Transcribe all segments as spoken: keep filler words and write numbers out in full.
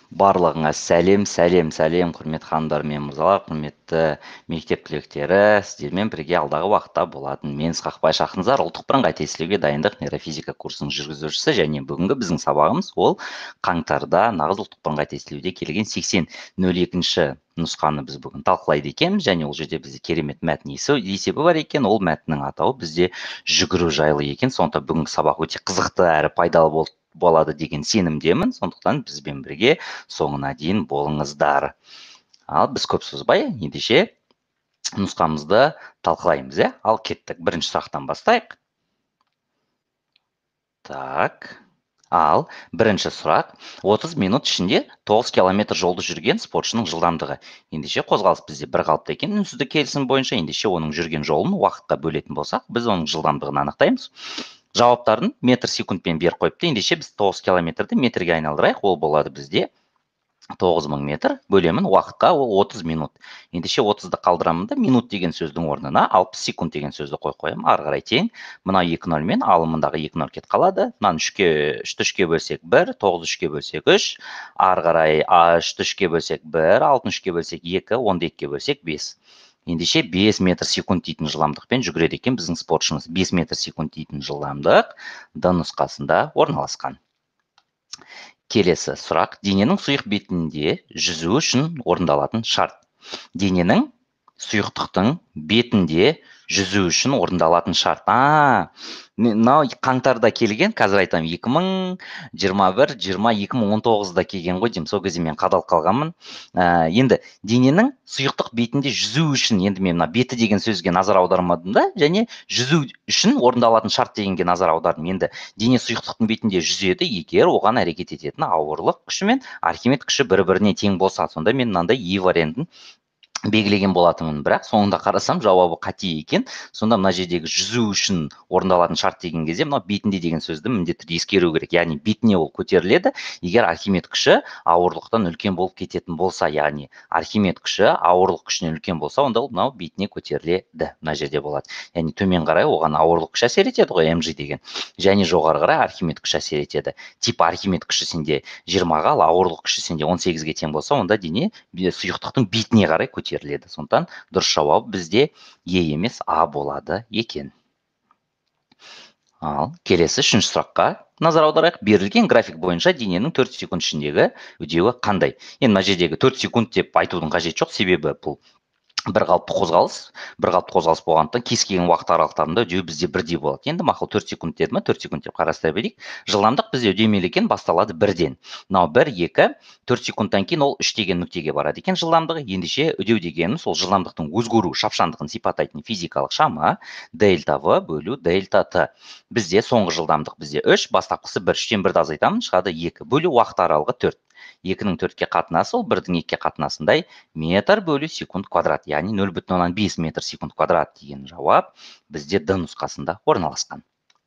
Барлығыңа сәлем, сәлем, сәлем, құрметті ханымдар мен мырзалар, құрметті мектеп түлектері, сіздермен бірге алдағы уақытта болатын мен Ысқақбай Шахназар, ұлттық бірыңғай тестілеуге дайындық нейрофизика курсының жүргізушісі, және бүгінгі біздің сабағымыз ол қаңтарда нағыз ұлттық бірыңғай тестілеуде келген сексен нөл екінші нұсқаны біз бүгін талқылайды екенбіз, және ол жерде бізде керемет мәтін есебі бар екен. Ол мәтіннің атауы бізде жүгіру жайлы екен. Сондықтан бүгінгі сабақ өте қызықты әрі пайдалы болды болады деген сенімдемін. Сондықтан бізбен бірге соңына дейін болыңыздар. Ал біз көп созбай ендеше нұсқамызды талқылаймыз, иә? Ал кеттік. Бірінші сұрақтан бастайық. Так. Ал бірінші сұрақ: отыз минут ішінде тоғыз километр жолды жүрген спортшының жылдамдығы. Ендеше қозғалыс бізде бір қалыпты екен. Үнсіздік келісім бойынша ендеше оның жүрген жолын уақытқа бөлетін болсақ, біз оның жылдамдығын анықтаймыз. Жауаптарын метр секундпен беріп қойыпты. Ендеше біз тоғыз километрді метрге айналдырайық. Ол болады бізде тоғыз мың метр бөлемін уақытқа, ол отыз минут. Ендеше отызды қалдырамын да минут деген сөздің орнына алпыс секунд деген сөзді қой қоямын. Ары қарай тең. Мына екі нөлмен алымындағы екі нөл кетіп қалады. Мынаны үшке, үшті үшке бөлсек бір, тоғыз үшке бөлсек үш, ары қарай үшті үшке бөлсек бір, алтыны үшке бөлсек екі, онды екіге бөлсек бес. Ендеше бес метр секунд дейтін жылдамдықпен жүгіреді екен біздің спортшымыз. бес метр секунд дейтін жылдамдық Д нұсқасында орналасқан. Келесі сұрақ: дененің сұйық бетінде жүзу үшін орындалатын шарт. Дененің сұйықтықтың бетінде жүзу үшін орындалатын шарт. А, мынау қаңтарда келген, қазір айтам, екі мың жиырма бір, жиырма, екі мың он тоғызда келген ғой деймін. Сол кезде мен қадалып қалғанмын. Енді дененің сұйықтық бетінде жүзу үшін, енді мен мына беті деген сөзге назар аудармадым да, және жүзу үшін орындалатын шарт дегенге назар аудардым. Енді дене сұйықтықтың бетінде жүзеді, егер оған әрекет ететін ауырлық күші мен Архимед күші бір-біріне тең болса. Сонда мен мынандай И вариантын белгілеген болатынмын, бірақ соңында қарасам жауабы қате екен. Сонда мына жердегі жүзу үшін орындалатын шарт деген кезде мынау бетінде деген сөзді міндетті ескеру керек. Яғни бетіне ол көтеріледі, егер Архимед күші ауырлықтан үлкен болып кететін болса, яғни Архимед күші ауырлық күшінен үлкен болса, онда ол мынау бетіне көтеріледі. Мына жерде болады. Яғни төмен қарай оған ауырлық күші әсер етеді ғой, МЖ деген. Және жоғары қарай Архимед күші әсер етеді. Тип Архимед күші сенде жиырмаға, ал ауырлық күші сенде он сегізге тең болса, онда дене сұйықтықтың бетіне қарай көтеріледі. Сондықтан дұрыс жауап бізде Е емес А болады екен. Ал келесі үшінші сұраққа назар аударайық. Берілген график бойынша дененің төрт секунд ішіндегі үдеуі қандай? Енді мына жердегі төрт секунд деп айтудың қажеті жоқ, себебі бұл бір қалыпты қозғалыс, бір қалыпты қозғалыс болғандықтан кез келген уақыт аралықтарында үдеу бізде бірдей болады. Енді мақұл төрт секунд деді ме, төрт секунд деп қарастыра берейік. Жылдамдық бізде үдемелі екен, басталады бірден. Мынау бір, екі, төрт секундтан кейін ол үш деген нүктеге барады екен жылдамдығы. Ендеше үдеу дегеніміз ол жылдамдықтың өзгеру шапшаңдығын сипаттайтын физикалық шама дельта В бөлу дельта Т. Бізде соңғы жылдамдық бізде үш, бастапқысы бір, үштен бірді азайтамын, шығады екі, бөлу уақыт аралығы төрт. екінің төртке қатынасы ол бірдің екіге қатынасындай метр бөлу секунд квадрат, яғни нөл бүтін оннан бес метр секунд квадрат деген жауап бізде Д нұсқасында орналасқан.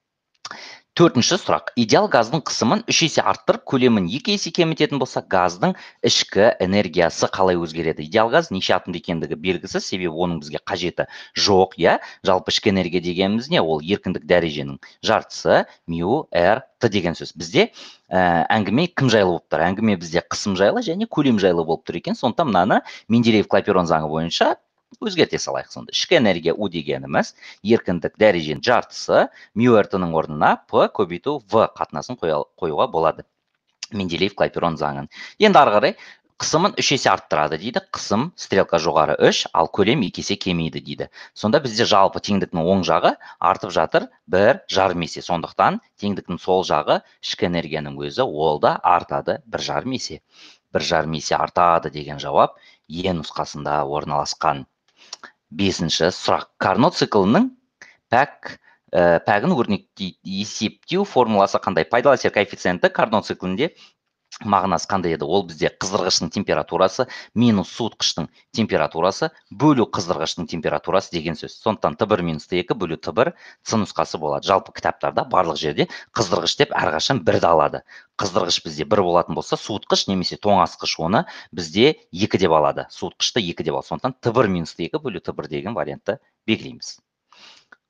Төртінші сұрақ: идеал газдың қысымын үш есе арттырып, көлемін екі есе кемітетін болса, газдың ішкі энергиясы қалай өзгереді? Идеал газ неше атомды екендігі белгісіз, себебі оның бізге қажеті жоқ, иә? Жалпы ішкі энергия дегеніміз не? Ол еркіндік дәреженің жартысы, мю, р, т деген сөз. Бізде әңгіме кім жайлы болып тұр? Әңгіме бізде қысым жайлы және көлем жайлы болып тұр екен. Сондықтан мынаны Менделеев-Клапейрон заңы бойынша өзгерте салайық. Сонда ішкі энергия У дегеніміз еркіндік дәреженің жартысы, мю р-тың орнына П көбейту В қатынасын қоюға болады. Менделеев-Клапейрон заңын. Енді ары қарай қысымын үш есе арттырады дейді. Қысым стрелка жоғары үш, ал көлем екі есе кемейді дейді. Сонда бізде жалпы теңдіктің оң жағы артып жатыр бір жарым есе. Сондықтан теңдіктің сол жағы ішкі энергияның өзі ол да артады бір жарым есе. бір жарым есе артады деген жауап Е нұсқасында орналасқан. Бесінші сұрақ: Карнот циклының пәк пәгін өрнектей есептеу формуласы қандай? Пайдалы әсер коэффициенті Карнот циклінде мағынасы қандай еді? Ол бізде қыздырғыштың температурасы минус суытқыштың температурасы бөлу қыздырғыштың температурасы деген сөз. Сондықтан Т бір минус Т екі бөлу Т бір С нұсқасы болады. Жалпы кітаптарда барлық жерде қыздырғыш деп әрқашан бірді алады. Қыздырғыш бізде бір болатын болса, суытқыш немесе тоңазытқыш оны бізде екі деп алады. Суытқышты екі деп алады. Сондықтан Т бір минус Т екі бөлу Т бір деген вариантты белгілейміз.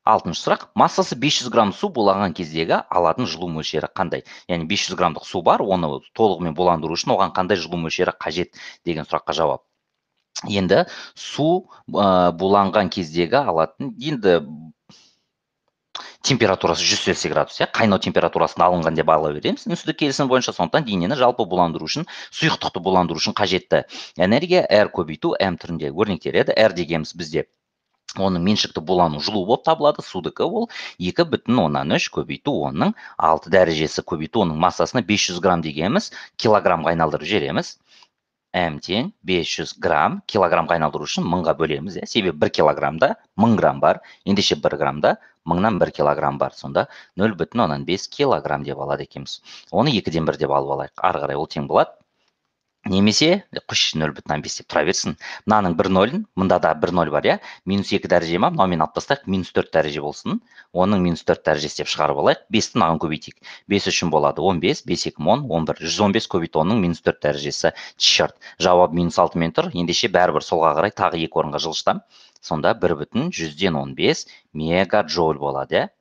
Алтыншы сұрақ, массасы бес жүз грамм су буланған кездегі алатын жылу мөлшері қандай? Яғни бес жүз граммдық су бар, оны толығымен буландыру үшін оған қандай жылу мөлшері қажет деген сұраққа жауап. Енді су буланған кездегі алатын, енді температурасы жүз цельсий градус, иә, қайнау температурасында алынған деп ала береміз. Үнсіздік келісімі бойынша, сондықтан денені жалпы буландыру үшін, сұйықтықты буландыру үшін қажетті энергия R көбейту M түрінде өрнектеледі. R дегеніміз бізде оның меншікті булану жылу болып табылады, судыкі ол екі бүтін оннан үш көбейту оның алты дәрежесі көбейту оның массасына бес жүз грамм дегеніміз килограммға айналдырып жібереміз. М тең бес жүз грамм, килограммға айналдыру үшін мыңға бөлеміз. Себебі бір килограммда мың грамм бар, ендеше бір граммда мыңнан бір килограмм бар. Сонда нөл бүтін оннан бес килограмм деп алады екенбіз. Оны екіден бір деп алып алайық. Ары қарай ол тең болады. Немесе, құш нөл бүтін оннан бес деп тұра берсін. Мынаның бір нөлін, мында да бір нөл бар, иә? Минус екі дәреже ма? Мынаумен алып тастайық, минус төрт дәреже болсын. Оның минус төрт дәрежесі деп шығарып алайық. бесті мынаған көбейтейік. бес үшін болады он бес, бес екі он, он бір. жүз он бес көбейту оның минус төрт дәрежесі. Черт. Жауап минус алтымен тұр. Ендеше бәрібір солға қарай тағы екі орынға жылжытам. Сонда бір бүтін жүзден он бес мегаджоуль болады, иә?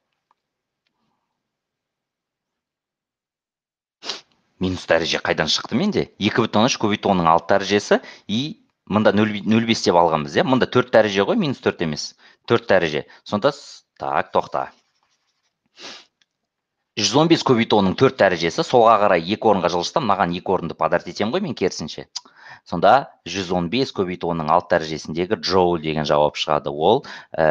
Минус дәреже қайдан шықты менде? екі бүтін оннан үш көбейту оның алты дәрежесі, и мында нөл бес деп алғанбыз, иә? Мында төрт дәреже ғой, минус төрт емес. төрт дәреже. Сонда, так, тоқта. жүз он бес көбейту оның төрт дәрежесі, солға қарай екі орынға жылжытсам, маған екі орынды подарит етем ғой, мен керісінше. Сонда жүз он бес көбейту оның алты дәрежесіндегі джоуль деген жауап шығады. Ол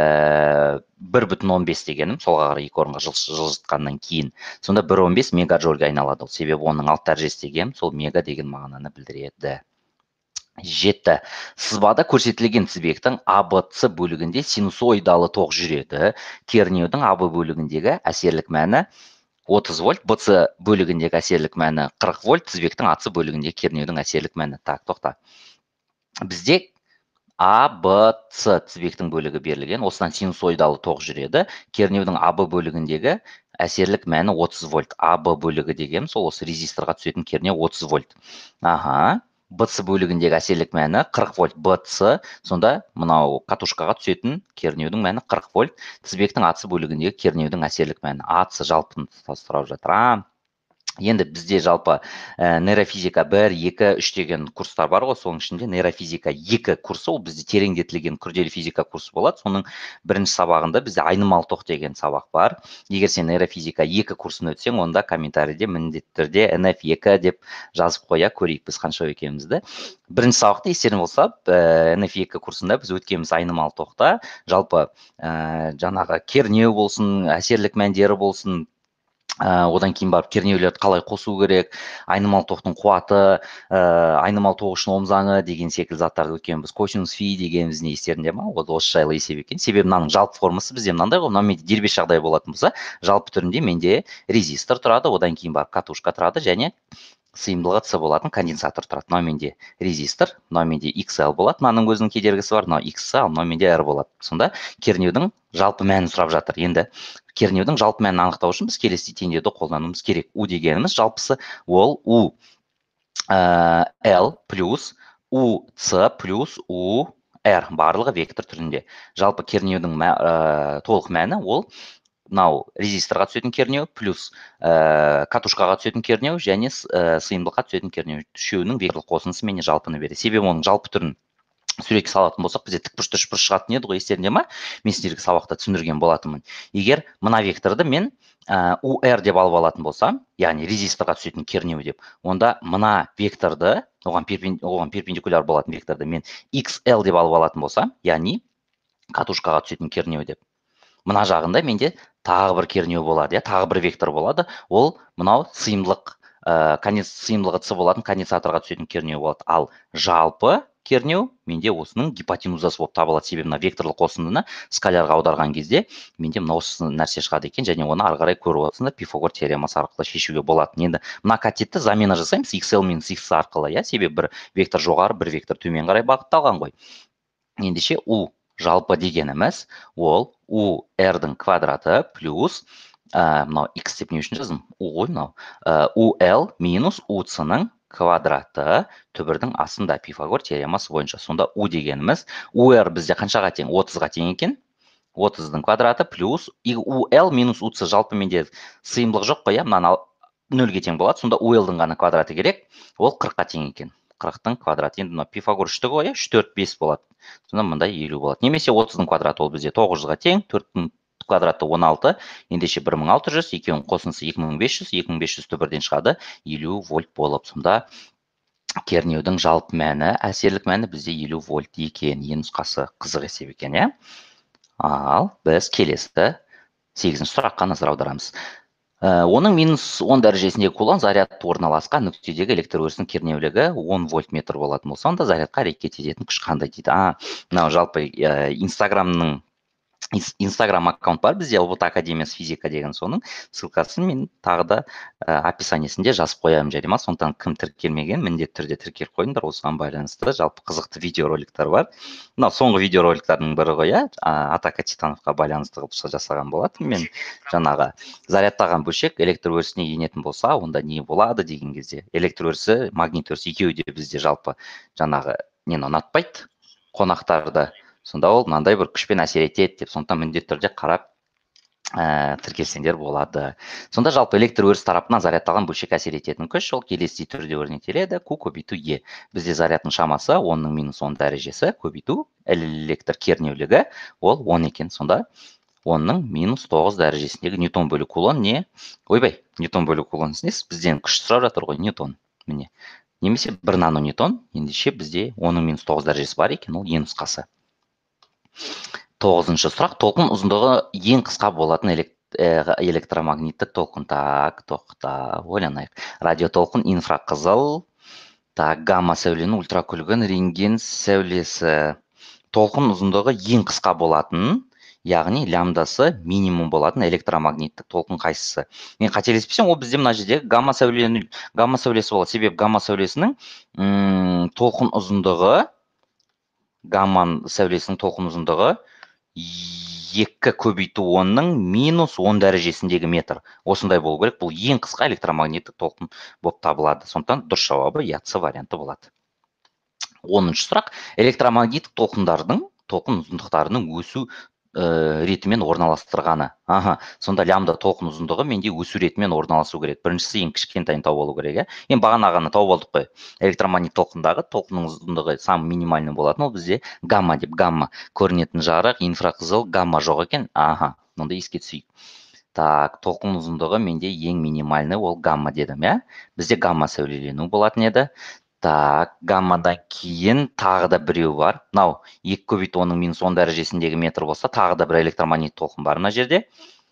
бір бүтін он бес дегенім, солға қарай екі орынға жылжытқаннан кейін. Сонда бір бүтін он бес мегаджоульге айналады. Себебі оның алты дәрежесі дегенім, сол мега деген мағынаны білдіреді. Жетті. Сызбада көрсетілген тізбектің А Б С бөлігінде синусоидалы тоқ жүреді. Кернеудің А Б бөлігіндегі әсерлік мәні отыз вольт, Б С бөлігіндегі әсерлік мәні қырық вольт, тізбектің А С бөлігіндегі кернеудің әсерлік мәні. Так, тоқта. Бізде А Б С тізбектің бөлігі берілген, осыдан синусоидалы тоқ жүреді. Кернеудің А Б бөлігіндегі әсерлік мәні отыз вольт. А Б бөлігі деген сол осы резисторға түсетін кернеу отыз вольт. Аха. Б С бөлігіндегі әсерлік мәні қырық вольт. Б С, сонда мынау катушкаға түсетін кернеудің мәні қырық вольт. Тізбектің А С бөлігіндегі кернеудің әсерлік мәні. А С жалпын сұрап жатыр. Енді бізде жалпы нейрофизика бір, екі, үш деген курстар бар ғой, соның ішінде нейрофизика екі курсы, ол бізде тереңдетілген күрделі физика курсы болады. Соның бірінші сабағында бізде айнымалы тоқ деген сабақ бар. Егер сен нейрофизика екі курсын өтсең, онда комментарийде міндетті түрде Н Ф екі деп жазып қоя, көрейік біз қанша екенімізді. Бірінші сабақта естерің болса, Н Ф екі курсында біз өткеніміз айнымалы тоқта, жалпы жаңағы кернеу болсын, әсерлік мәндері болсын, одан кейін барып кернеулерді қалай қосу керек, айнымалы тоқтың қуаты, айнымалы тоқ үшін Ом заңы деген секілді заттарды өткенбіз. Косинус фи дегеніміз не естерінде ма? Ол осы жайлы есеп екен. Себебі мынаның жалпы формасы бізде мынандай ғой, мынау менде дербес жағдай болатын болса, жалпы түрінде менде резистор тұрады, одан кейін барып катушка тұрады, және сыйымдылығы С болатын конденсатор тұрады. Мынау менде резистор, мынау менде икс эл болады, мынаның өзінің кедергісі бар, мынау икс, ал мынау менде R болады. Сонда кернеудің жалпы мәнін сұрап жатыр. Енді кернеудің жалпы мәнін анықтау үшін біз келесі теңдеуді қолдануымыз керек. У дегеніміз жалпысы ол У L плюс У С плюс У R барлығы вектор түрінде. Жалпы кернеудің толық мәні ол мынау резисторға түсетін кернеу плюс катушкаға түсетін кернеу және сыйымдылыққа түсетін кернеу. Үшеуінің векторлық қосындысы менде жалпыны береді. Себебі оның жалпы түрін суретке салатын болсақ, бізде тікбұрышты үшбұрыш шығатын еді ғой, естеріңде ма? Мен сіздерге сабақта түсіндірген болатынмын. Егер мына векторды мен У Р деп алып алатын болсам, яғни резисторға түсетін кернеу деп, онда мына векторды, оған перпендикуляр болатын векторды мен икс эл деп алып алатын болсам, яғни катушкаға түсетін кернеу деп, мына жағында менде тағы бір кернеу болады, тағы бір вектор болады. Ол мынау сыйымдылық, сыйымдылығы С болатын конденсаторға түсетін кернеу болады. Ал жалпы кернеу менде осының гипотенузасы болып табылады. Себебі мына векторлық қосындыны скалярға аударған кезде менде мына осы нәрсе шығады екен, және оны ары қарай көріп отырсыңдар Пифагор теоремасы арқылы шешуге болады. Енді мына катетті замена жасаймыз икс эл минус икс арқылы, себебі бір вектор жоғары, бір вектор төмен қарай бағытталған ғой. Ендеше У жалпы дегеніміз ол У R-дің квадраты плюс, мынау X деп не үшін жаздым? У ғой мынау. У L минус У С-ның квадраты түбірдің астында Пифагор теоремасы бойынша. Сонда У дегеніміз, У R бізде қаншаға тең? отызға тең екен. отыздың квадраты плюс ул минус уц жалпы менде сыйымдылық жоқ қой, иә, мынаны нөлге тең болады. Сонда ул-дың ғана квадраты керек. Ол қырыққа тең екен. қырықтың квадраты. Енді мына Пифагор үштігі ғой, үш, төрт, бес болады. Сонда мында елу болады. Немесе отыздың квадраты ол бізде тоғыз жүзге тең, төрттің квадраты он алты, ендеше бір мың алты жүз, екеуінің қосындысы екі мың бес жүз, екі мың бес жүз бірден шығады, елу вольт болып. Сонда кернеудің жалпы мәні, әсерлік мәні бізде елу вольт екен. Е нұсқасы қызық есеп екен, иә? Ал біз келесі сегізінші сұраққа назар аударамыз. Оның минус он дәрежесіндегі кулон заряд орналасқан нүктедегі электр өрісінің кернеулігі он вольт метр болатын болса, онда зарядқа әрекет ететін күш қандай дейді. А, мынау жалпы Инстаграмның Инстаграм аккаунт бар бізде, ұбт академиясы физика деген, соның ссылкасын мен тағы да описаниесінде жазып қоямын, жарай ма? Сондықтан кім тіркелмеген, міндетті түрде тіркеліп қойыңдар, осыған байланысты жалпы қызықты видеороликтер бар. Мынау соңғы видеороликтердің бірі ғой, иә, Атака Титановқа байланысты қылып жасаған болатын. Мен жаңағы зарядтаған бөлшек электр өрісіне енетін болса, онда не болады деген кезде, электр өрісі, магнит өрісі екеуі де бізде жалпы жаңағы нені ұнатпайды, қонақтарды. Сонда ол мынандай бір күшпен әсер етеді деп, сондықтан міндетті түрде қарап тіркелсеңдер болады. Сонда жалпы электр өріс тарапынан зарядталған бөлшек әсер ететін күш ол келесі түрде өрнектеледі: Q көбейту E. Бізде зарядтың шамасы онның минус он дәрежесі көбейту электр кернеулігі ол он екен. Сонда онның минус тоғыз дәрежесіндегі ньютон бөлу кулон не? Ойбай, ньютон бөлу кулон несі? Бізден күш сұрап жатыр ғой, ньютон. Міне. Немесе бір нано ньютон. Ендеше бізде онның минус тоғыз дәрежесі бар екен, ол Е нұсқасы. Тоғызыншы сұрақ: толқын ұзындығы ең қысқа болатын электромагниттік толқын. Так, тоқта, ойланайық. Радиотолқын, инфрақызыл, так, гамма сәуленің ультракүлгін, рентген сәулесі. Толқын ұзындығы ең қысқа болатын, яғни лямдасы минимум болатын электромагниттік толқын қайсысы? Мен қателеспесем, ол бізде мына жерде гамма сәулесі болады. Себебі гамма сәулесінің толқын ұзындығы гамма сәулесінің толқын ұзындығы екі көбейту онның минус он дәрежесіндегі метр. Осындай болу керек. Бұл ең қысқа электромагниттік толқын болып табылады. Сондықтан дұрыс жауабы яцы варианты болады. оныншы сұрақ: электромагниттік толқындардың толқын ұзындықтарының өсу ретімен орналастырғаны. Аха, сонда лямда толқын ұзындығы менде өсу ретімен орналасу керек. Біріншісі ең кішкентайын тауып алу керек. Ең бағана ғана тауып алдық қой. Электромагнит толқындағы толқынның ұзындығы сам минимальный болатын, ол бізде гамма деп, гамма көрінетін жарық, инфрақызыл, гамма жоқ екен. Аха, мұнда еске түсейік. Так, толқын ұзындығы менде ең минимальный, ол гамма дедім, иә? Бізде гамма сәулелену болатын еді. Так, гаммадан кейін тағы да біреу бар. Нау, екі көбейту онның минус он дәрежесіндегі метр болса, тағы да бір электромагнит толқын бар мына жерде.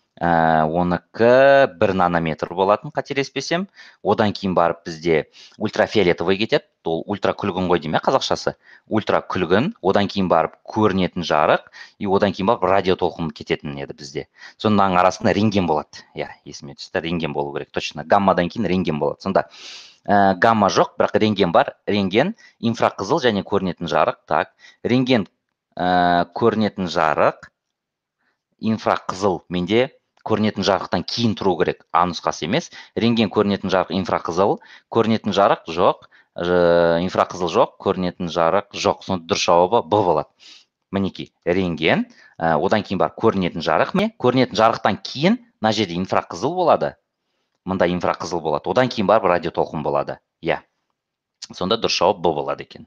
Оныкі бір нанометр болатын, қателеспесем. Одан кейін барып бізде ультрафиолетовый кетеді. Ол ультракүлгін ғой дейме қазақшасы. Ультракүлгін, одан кейін барып көрінетін жарық, и одан кейін барып радио толқын кететін еді бізде. Соның арасында рентген болады. Я, есіме түсті, рентген болу керек, точно. Гаммадан кейін рентген болады. Сонда гамма жоқ, бірақ рентген бар. Рентген, инфрақызыл және көрінетін жарық. Так, рентген, көрінетін жарық, инфрақызыл менде көрінетін жарықтан кейін тұру керек, А нұсқасы емес. Рентген, көрінетін жарық, инфрақызыл, көрінетін жарық жоқ, инфрақызыл жоқ, көрінетін жарық жоқ. Сонда дұрыс жауабы Б болады. Мінекей, рентген, одан кейін бар көрінетін жарық. Көрінетін жарықтан кейін мына жерде инфрақызыл болады. Мында инфрақызыл болады. Одан кейін барып радио толқын болады. Я. Сонда дұрыс жауап Б болады екен.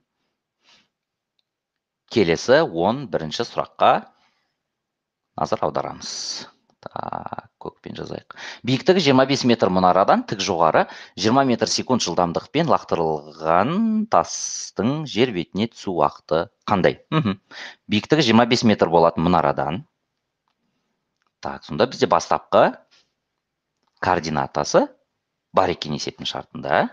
Келесі он бірінші сұраққа назар аударамыз. Так, көкпен жазайық. Биіктігі жиырма бес метр мұнарадан тік жоғары жиырма метр секунд жылдамдықпен лақтырылған тастың жер бетіне түсу уақыты қандай? Биіктігі жиырма бес метр болатын мұнарадан. Так, сонда бізде бастапқы координатасы бар екен есептің шартында.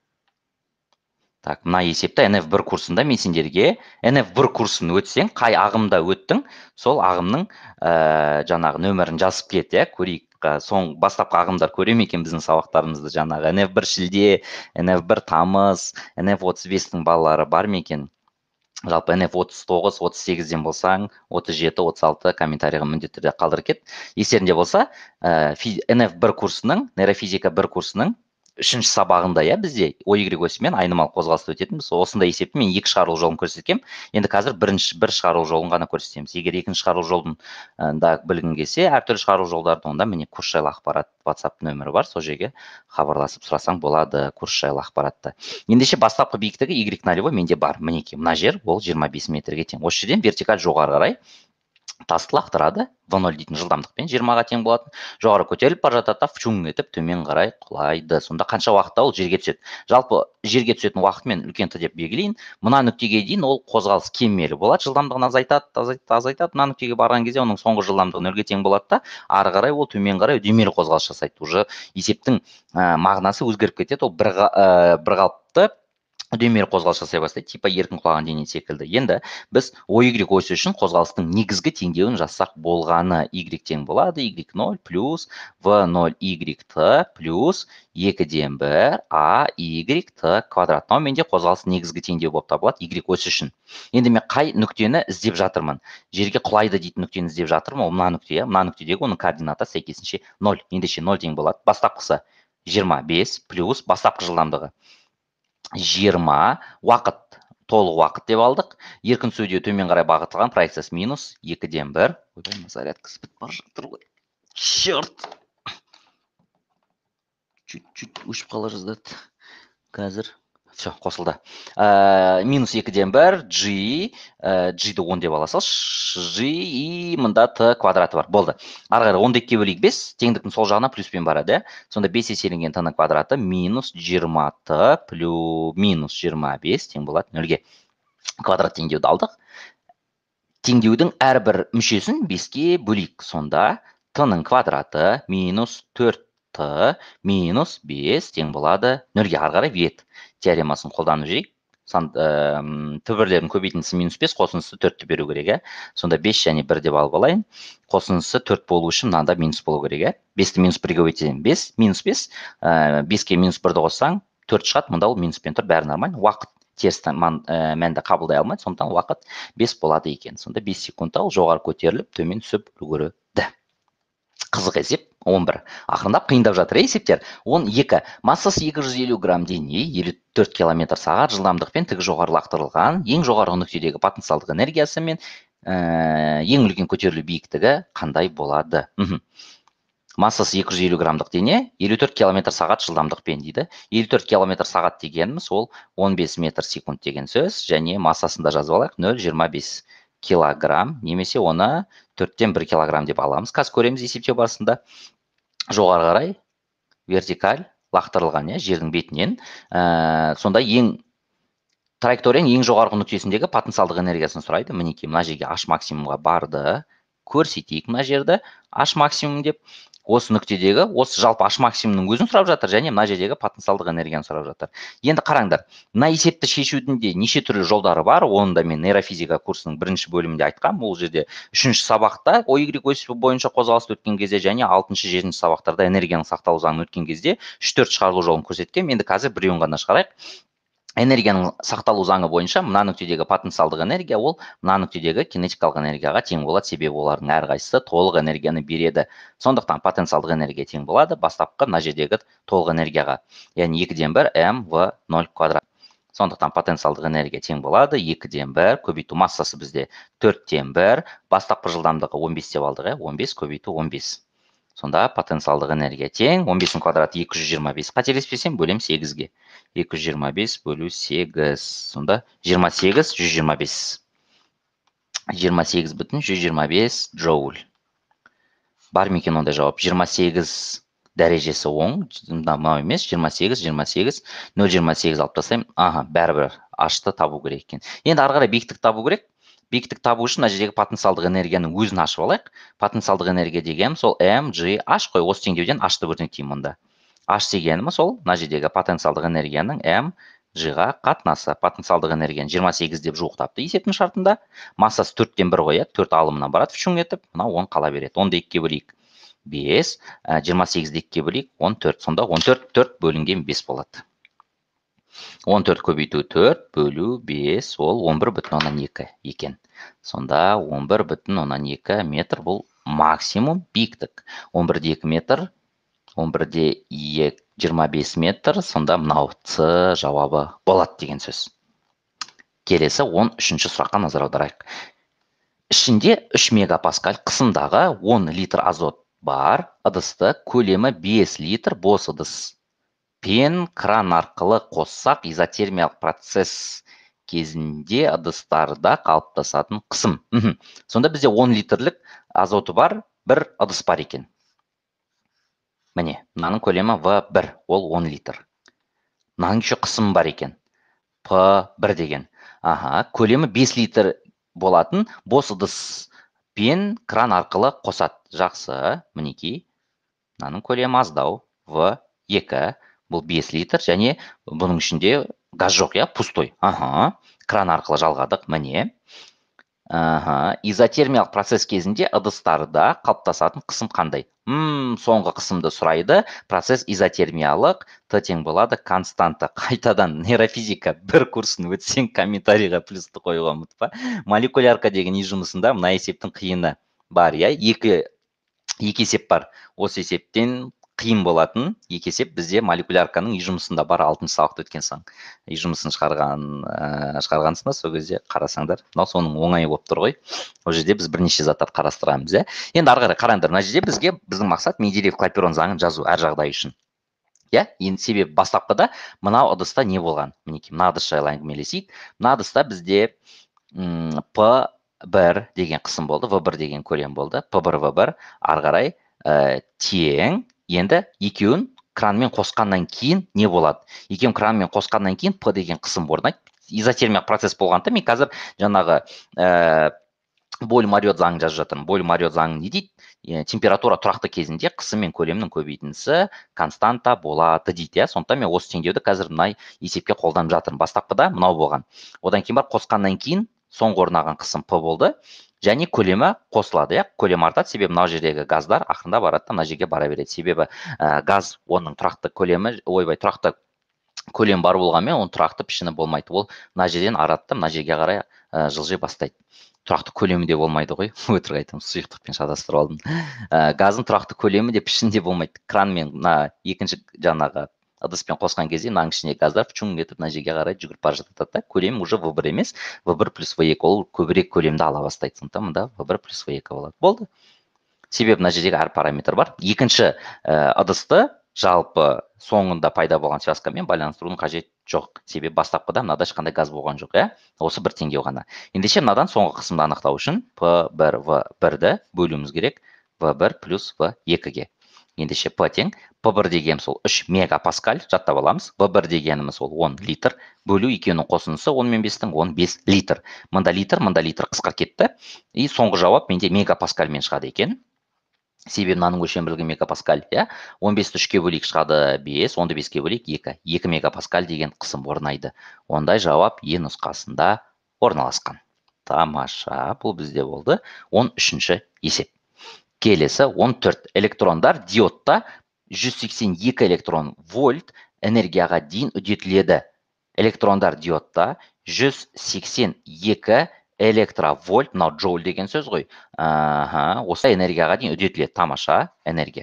Так, мына есепті эн эф бір курсында мен сендерге эн эф бір курсын өтсең, қай ағымда өттің, сол ағымның жаңағы нөмірін жазып кет, иә, көрейік. Соң бастапқы ағымдар көрем екен біздің сабақтарымызды, жаңағы эн эф бір шілде, эн эф бір тамыз, эн эф отыз бестің балалары бар ме екен? Жалпы эн эф отыз тоғыз, отыз сегізден болсаң, отыз жеті, отыз алты комментарийға міндетті түрде қалдырып кет. Естерінде болса, эн эф бір курсының, нейрофизика бір курсының үшінші сабағында иә бізде ой осімен айнымалы қозғалысты өтетінбіз. Осындай есепті мен екі шығару жолын көрсеткем. Енді қазір бірінші бір шығару жолын ғана көрсетеміз. Егер екінші шығару жолын да білгің келсе, әртүрлі шығару жолдарды онда міне курс жайлы ақпарат WhatsApp нөмірі бар, сол жерге хабарласып сұрасаң болады курс жайлы ақпаратты. Ендеше бастапқы биіктігі y нолевой менде бар. Мінекей мына жер ол жиырма бес метрге тең. Осы жерден вертикаль жоғары қарай тасты лақтырады, в ноль дейтін жылдамдықпен жиырмаға тең болатын. Жоғары көтеріліп бара жатады, фчуң етіп төмен қарай құлайды. Сонда қанша уақытта ол жерге түседі? Жалпы жерге түсетін уақыт мен үлкен Т деп белгілейін. Мына нүктеге дейін ол қозғалыс кемелі болады, жылдамдығын азайтады, азайтады, азайтады. Мына нүктеге барған кезде оның соңғы жылдамдығы нөлге тең болады да, ары қарай ол төмен қарай үдемелі қозғалыс жасайды. Уже есептің мағынасы өзгеріп кетеді. Ол бір қалыпты үдемелі қозғалыс жасай бастайды, типа еркін құлаған дене секілді. Енді біз ой осі үшін қозғалыстың негізгі теңдеуін жазсақ болғаны y тең болады, y ноль плюс в ноль y-т плюс екіден бір а y-т квадрат. Мынау менде қозғалыстың негізгі теңдеуі болып табылады y осі үшін. Енді мен қай нүктені іздеп жатырмын? Жерге құлайды дейтін нүктені іздеп жатырмын. Ол мына нүкте, мына нүктедегі оның координаты сәйкесінше ноль. Ендеше ноль тең болады. Бастапқысы жиырма бес плюс бастапқы жылдамдығы жиырма, уақыт, толық уақыт деп алдық. Еркін сөйлеу төмен қарай бағытталған, проекциясы минус екіден бір. Ойбай, зарядкасы бітіп бара жатыр ғой. Черт! Чуть-чуть өшіп қала жаздады. Қазір. Все, қосылды. Минус екіден бір, G, G-ді он деп ала салшы, G и мында Т квадраты бар. Болды. Ары қарай он екіге бөлейік бес, теңдіктің сол жағына плюспен барады. Сонда бес еселенген Т-ның квадраты минус жиырма Т плюс минус жиырма бес тең болады нөлге. Квадрат теңдеуді алдық. Теңдеудің әрбір мүшесін беске бөлейік. Сонда Т-ның квадраты минус төрт Т минус бес тең болады нөлге. Ары қарай вет теоремасын қолданып жүрейік. Түбірлердің көбейтіндісі минус бес, қосындысы төртті беру керек. Сонда бес және бір деп алып алайын. Қосындысы төрт болу үшін мынада минус болу керек. бесті минус бірге көбейтсем бес, минус бес. беске минус бірді қоссаң төрт шығады. Мұнда ол минуспен тұр, бәрі нормально. Уақыт теріс мәнді қабылдай алмайды, сондықтан уақыт бес болады екен. Сонда бес секундта ол жоғары көтеріліп, төмен түсіп үлгереді. Қызық есеп. он бір. Ақырындап қиындап жатыр есептер. он екі. Массасы екі жүз елу грамм дене, елу төрт километр сағат жылдамдықпен тігі жоғары лақтырылған. Ең жоғарғы нүктедегі потенциалдық энергиясы мен ең үлкен көтерілу биіктігі қандай болады? Массасы екі жүз елу граммдық дене, елу төрт километр сағат жылдамдықпен дейді. елу төрт километр сағат дегеніміз ол он бес метр секунд деген сөз, және массасында жазып алайық нөл бүтін жиырма бес килограмм, немесе оны төрттен бір килограмм деп аламыз. Қазір көреміз есептеу барысында. Жоғары қарай вертикаль лақтырылған, жердің бетінен. Сонда ең траекторияның ең жоғарғы нүктесіндегі потенциалдық энергиясын сұрайды. Мінекей мына жерге H максимумға барды. Көрсетейік мына жерді H максимум деп. Осы нүктедегі, осы жалпы H максимумның өзін сұрап жатыр, және мына жердегі потенциалдық энергияны сұрап жатыр. Енді қараңдар, мына есепті шешудің де неше түрлі жолдары бар. Оны да мен нейрофизика курсының бірінші бөлімінде айтқам. Ол жерде үшінші сабақта ой осі бойынша қозғалысты өткен кезде, және алтыншы жетінші сабақтарда энергияның сақталу заңын өткен кезде үш төрт шығарылу жолын көрсеткем. Енді қазір біреуін ғана шығарайық. Энергияның сақталу заңы бойынша мына нүктедегі потенциалдық энергия ол мына нүктедегі кинетикалық энергияға тең болады, себебі олардың әрқайсысы толық энергияны береді. Сондықтан потенциалдық энергия тең болады бастапқы мына жердегі толық энергияға, яғни екіден бір эм в ноль квадрат. Сондықтан потенциалдық энергия тең болады екіден бір, көбейту массасы бізде төрттен бір, бастапқы жылдамдығы он бес деп алдық, он бес көбейту он бес. Сонда потенциалдық энергия тең, он бестің квадраты екі жүз жиырма бес. Қателеспесем, бөлем сегізге. екі жүз жиырма бес бөлу сегіз. Сонда жиырма сегіз, жүз жиырма бес. жиырма сегіз бүтін жүз жиырма бес джоуль. Бар ма екен ондай жауап? жиырма сегіз дәрежесі оң. Мынау емес, жиырма сегіз, жиырма сегіз, нөл бүтін жиырма сегіз алып тастаймын. Аха, бәрібір H-ты табу керек екен. Енді ары қарай биіктік табу керек. Биіктік табу үшін мына жердегі потенциалдық энергияның өзін ашып алайық. Потенциалдық энергия дегеніміз сол эм джи эйч қой. Осы теңдеуден H-ты өрнектеймін мұнда. H дегеніміз сол мына жердегі потенциалдық энергияның эм джи-ға қатынасы. Потенциалдық энергияны жиырма сегіз деп жуықтапты есептің шартында. Массасы төрттен бір қояды, төрт алымынан барады, фчуң етіп, мына он қала береді. онды екіге бөлейік бес, жиырма сегізді екіге бөлейік он төрт. Сонда он төрт, төрт бөлінген бес болады. он төрт көбейту төрт бөлу бес, ол он бір бүтін оннан екі екен. Сонда он бір бүтін оннан екі метр бұл максимум биіктік. он бірде екі метр, он бірде жиырма бес метр, сонда мынау С жауабы болады деген сөз. Келесі он үшінші сұраққа назар аударайық. Ішінде үш мегапаскаль қысымдағы он литр азот бар ыдысты көлемі бес литр бос ыдыс пен кран арқылы қоссақ изотермиялық процесс кезінде ыдыстарда қалыптасатын қысым. Сонда бізде он литрлік азоты бар бір ыдыс бар екен. Міне, мынаның көлемі В бір, ол он литр. Мынаның еще қысым бар екен. П бір деген. Аха, көлемі бес литр болатын бос ыдыс пен кран арқылы қосады. Жақсы, мінекей. Мынаның көлемі аздау. В екі. Бұл бес литр, және бұның ішінде газ жоқ, я, пустой. Аха, кран арқылы жалғадық, міне. Аха, изотермиялық процесс кезінде ыдыстарда қалыптасатын қысым қандай? Мм, соңғы қысымды сұрайды. Процесс изотермиялық, Т тең болады константа. Қайтадан нейрофизика бір курсын өтсең, комментарийға плюсты қоюға ұмытпа. Молекулярка деген үй жұмысында мына есептің қиыны бар, я, екі екі есеп бар. Осы есептен қиын болатын екі есеп бізде молекулярканың үй жұмысында бар. алтыншы сабақты өткен соң үй жұмысын шығарған шығарғансыңдар, сол кезде қарасаңдар, мынау соның оңайы болып тұр ғой. Ол жерде біз бірнеше заттарды қарастырамыз, иә. Енді ары қарай қараңдар, мына жерде бізге біздің мақсат Менделеев-Клапейрон заңын жазу әр жағдай үшін. Иә, енді себебі бастапқыда мынау ыдыста не болған? Мінекей, мына ыдыс жайлы әңгімелесейік. Мына ыдыста бізде П бір деген қысым болды, В бір деген көлем болды. П бір, В бір ары қарай тең. Енді екеуін кранмен қосқаннан кейін не болады? Екеуін кранмен қосқаннан кейін П деген қысым орнайды. Изотермиялық процесс болғанда мен қазір жаңағы Бойль-Мариот заңын жазып жатырмын. Бойль-Мариот заңы не дейді? Температура тұрақты кезінде қысым мен көлемнің көбейтіндісі константа болады дейді. Сондықтан мен осы теңдеуді қазір мына есепке қолданып жатырмын. Бастапқыда мынау болған. Одан кейін бар қосқаннан кейін соңғы орнаған қысым П болды. Және көлемі қосылады, иә, көлем артады, себебі мына жердегі газдар ақырында барады, мына жерге бара береді. Себебі газ оның тұрақты көлемі, ойбай, тұрақты көлем бар болғанмен, оның тұрақты пішіні болмайды. Ол мына жерден арады, мына жерге қарай жылжи бастайды. Тұрақты көлемі де болмайды ғой, өтірік айтамын, сұйықтықпен шатастырып алдым. Газдың тұрақты көлемі де пішіні де болмайды. Кранмен мына екінші жаңағы ыдыспен қосқан кезде мынаның ішіне газдар чуң етіп мына жерге қарай жүгіріп бара жатады. Көлем уже В бір емес, В бір плюс В екі, ол көбірек көлемді ала бастайды. Сондықтан мында В бір плюс В екі болады. Болды. Себебі мына жердегі әр параметр бар. Екінші ыдысты жалпы соңында пайда болған связкамен байланыстырудың қажет жоқ. Себебі бастапқыда мынада ешқандай газ болған жоқ, иә? Осы бір теңдеу ғана. Ендеше мынадан соңғы қысымды анықтау үшін П бір, В бірді бөлуіміз керек В бір плюс В екіге. Ендеше П тең, П бір дегеніміз ол үш мегапаскаль, жаттап аламыз. В бір дегеніміз ол он литр. Бөлу екеуінің қосындысы он мен бестің он бес литр. Мында литр, мында литр қысқа кетті. И соңғы жауап менде мегапаскальмен шығады екен. Себебі мынаның өлшем бірлігі мегапаскаль, иә? он бесті үшке бөлейік шығады бес, онды беске бөлейік екі. екі мегапаскаль деген қысым орнайды. Ондай жауап Е нұсқасында орналасқан. Тамаша, бұл бізде болды. он үшінші есеп. Келесі он төрт. Электрондар диодта жүз сексен екі электрон вольт энергияға дейін үдетіледі. Электрондар диодта жүз сексен екі электровольт, мынау джоуль деген сөз ғой. Осы энергияға дейін үдетіледі. Тамаша, энергия.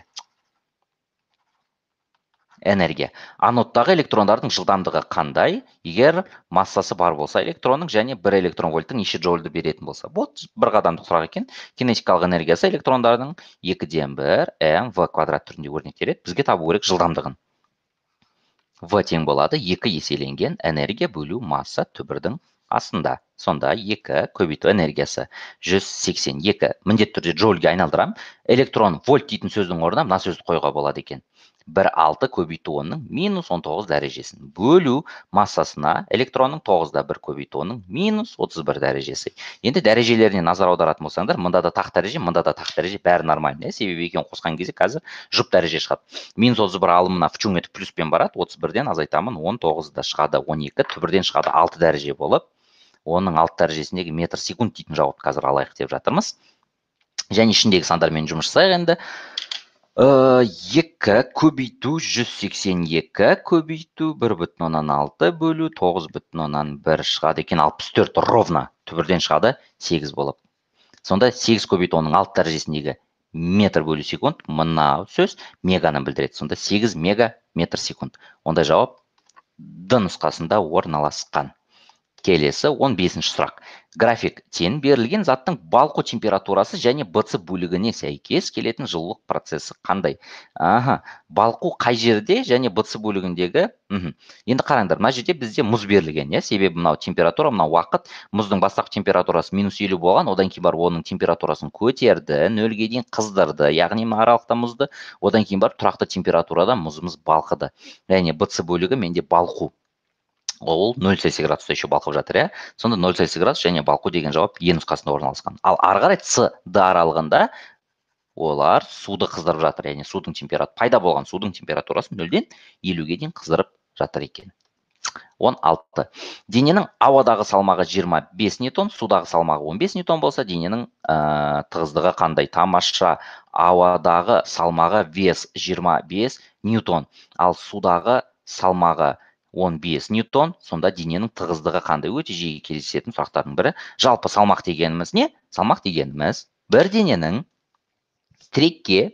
Энергия. Анодтағы электрондардың жылдамдығы қандай? Егер массасы бар болса электронның және бір электрон вольттың неше джоульді беретін болса. Бұл бір қадамдық сұрақ екен. Кинетикалық энергиясы электрондардың екіден бір М В квадрат түрінде өрнектеледі. Бізге табу керек жылдамдығын. В тең болады екі еселенген энергия бөлу масса түбірдің астында. Сонда екі көбейту энергиясы жүз сексен екі. Міндетті түрде джоульге айналдырам. Электрон вольт дейтін сөздің орнына мына сөзді қоюға болады екен. бір алты көбейту онның минус он тоғыз дәрежесін бөлу массасына электронның тоғызда бір көбейту онның минус отыз бір дәрежесі. Енді дәрежелеріне назар аударатын болсаңдар, мында да тақ дәреже, мында да тақ дәреже, бәрі нормально. Себебі екеуін қосқан кезде қазір жұп дәреже шығады. минус отыз бір алымына вчуң етіп плюспен барады, отыз бірден азайтамын, он тоғызда шығады он екі, түбірден шығады алты дәреже болып, оның алты дәрежесіндегі метр секунд дейтін жауапты қазір алайық деп жатырмыз. Және ішіндегі сандармен жұмыс жасайық енді. екі көбейту жүз сексен екі көбейту бір бүтін оннан алты бөлу тоғыз бүтін оннан бір шығады екен, алпыс төрт ровно түбірден шығады сегіз болып. Сонда сегіз көбейту оның алты дәрежесіндегі метр бөлу секунд, мынау сөз меганы білдіреді. Сонда сегіз мега метр секунд. Онда жауап Д нұсқасында орналасқан. Келесі он бесінші сұрақ. График тең берілген заттың балқу температурасы және БЦ бөлігіне сәйкес келетін жылулық процесі қандай? Аха, балқу қай жерде және БЦ бөлігіндегі? Мхм. Енді қараңдар, мына жерде бізде мұз берілген, иә? Себебі мынау температура, мынау уақыт, мұздың бастапқы температурасы минус елу болған, одан кейін барып оның температурасын көтерді, нөлге дейін қыздырды, яғни мына аралықта мұзды, одан кейін барып тұрақты температурада мұзымыз балқыды. Яғни БЦ бөлігі менде балқу. Ол нөл цельсий градуста еще балқып жатыр, иә? Сонда нөл цельсий градус және балқу деген жауап Е нұсқасында орналасқан. Ал ары қарай С, Д аралығында олар суды қыздырып жатыр, яғни судың температурасы, пайда болған судың температурасын нөлден елуге дейін қыздырып жатыр екен. он алты. Дененің ауадағы салмағы жиырма бес ньютон, судағы салмағы он бес ньютон болса, дененің ә, тығыздығы қандай? Тамаша. Ауадағы салмағы вес жиырма бес ньютон, ал судағы салмағы он бес ньютон, сонда дененің тығыздығы қандай? Өте жиі кездесетін сұрақтардың бірі. Жалпы салмақ дегеніміз не? Салмақ дегеніміз бір дененің тірекке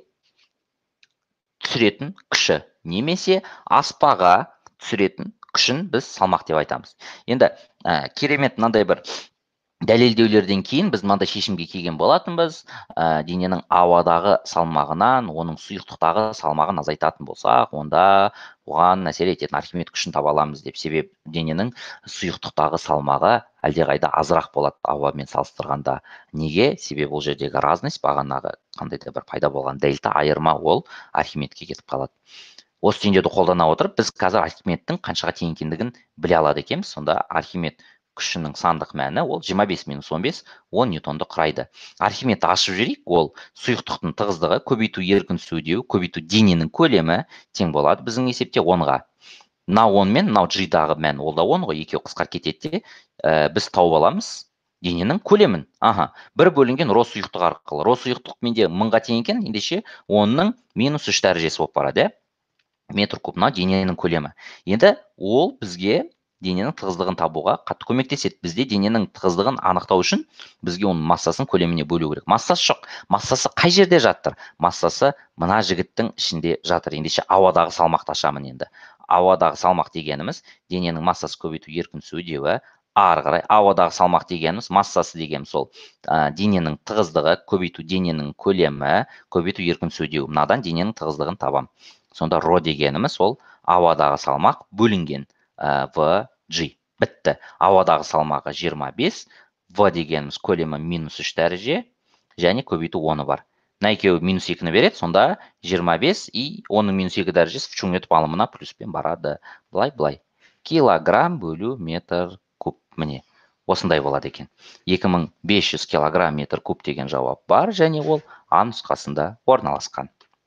түсіретін күші, немесе аспаға түсіретін күшін біз салмақ деп айтамыз. Енді ә, керемет мынандай бір дәлелдеулерден кейін біз мынандай шешімге келген болатынбыз. Ә, дененің ауадағы салмағынан оның сұйықтықтағы салмағын азайтатын болсақ, онда оған әсер ететін Архимед күшін таба аламыз деп. Себеп дененің сұйықтықтағы салмағы әлдеқайда азырақ болады ауамен салыстырғанда. Неге? Себебі бұл жердегі разность, бағанағы қандай да бір пайда болған дельта айырма, ол Архимедке кетіп қалады. Осы теңдеуді қолдана отырып, біз қазір Архимедтің қаншаға тең екендігін біле алады екенбіз. Сонда Архимед күшінің сандық мәні ол жиырма бес минус он бес, он ньютонды құрайды. Архимедті ашып жіберейік, ол сұйықтықтың тығыздығы көбейту еркін сөйлеу, көбейту дененің көлемі тең болады біздің есепте онға. Мынау он мен мынау G-дағы мән, ол да он ғой, екеуі қысқарып кетеді де, ә, біз тауып аламыз дененің көлемін. Аха, бір бөлінген ро сұйықтық арқылы. Ро сұйықтық менде мыңға тең екен, ендеше онның минус үш дәрежесі болып барады, метр куб, мынау дененің көлемі. Енді ол бізге дененің тығыздығын табуға қатты көмектеседі. Бізде дененің тығыздығын анықтау үшін бізге оның массасын көлеміне бөлу керек. Массасы жоқ. Массасы қай жерде жатыр? Массасы мына жігіттің ішінде жатыр. Ендеше ауадағы салмақты ашамын енді. Ауадағы салмақ дегеніміз дененің массасы көбейту еркін сөйлеуі, ары қарай ауадағы салмақ дегеніміз массасы деген сол ә, дененің тығыздығы көбейту дененің көлемі, көбейту еркін сөйлеуі. Мынадан дененің тығыздығын табам. Сонда ро дегеніміз ол ауадағы салмақ бөлінген ә, в G. Бітті. Ауадағы салмағы жиырма бес, В дегеніміз көлемі минус үш дәреже, және көбейту оны бар. Мына екеуі минус екіні береді, сонда жиырма бес и оның минус екі дәрежесі в чуң етіп алымына плюспен барады. Былай-былай. Килограмм бөлу метр куб. Міне, осындай болады екен. екі мың бес жүз килограмм метр куб деген жауап бар, және ол А нұсқасында орналасқан.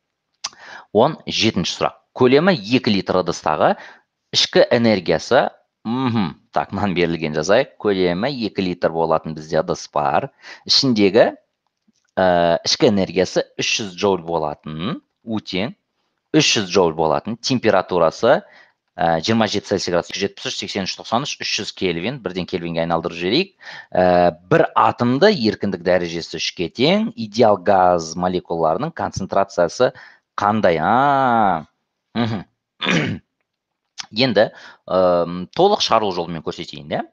он жетінші сұрақ. Көлемі екі литр ыдыстағы ішкі энергиясы, мхм, так, мынаны берілген жазайық. Көлемі екі литр болатын бізде ыдыс бар. Ішіндегі ә, ішкі энергиясы үш жүз джоуль болатын, утен, үш жүз джоуль болатын, температурасы ә, жиырма жеті цельсий градус, жетпіс үш, сексен үш, тоқсан үш, үш жүз кельвин, бірден кельвинге айналдырып жіберейік. Ә, бір атомды еркіндік дәрежесі үшке тең, идеал газ молекулаларының концентрациясы қандай? А, енді ә, толық шығару жолымен көрсетейін, да?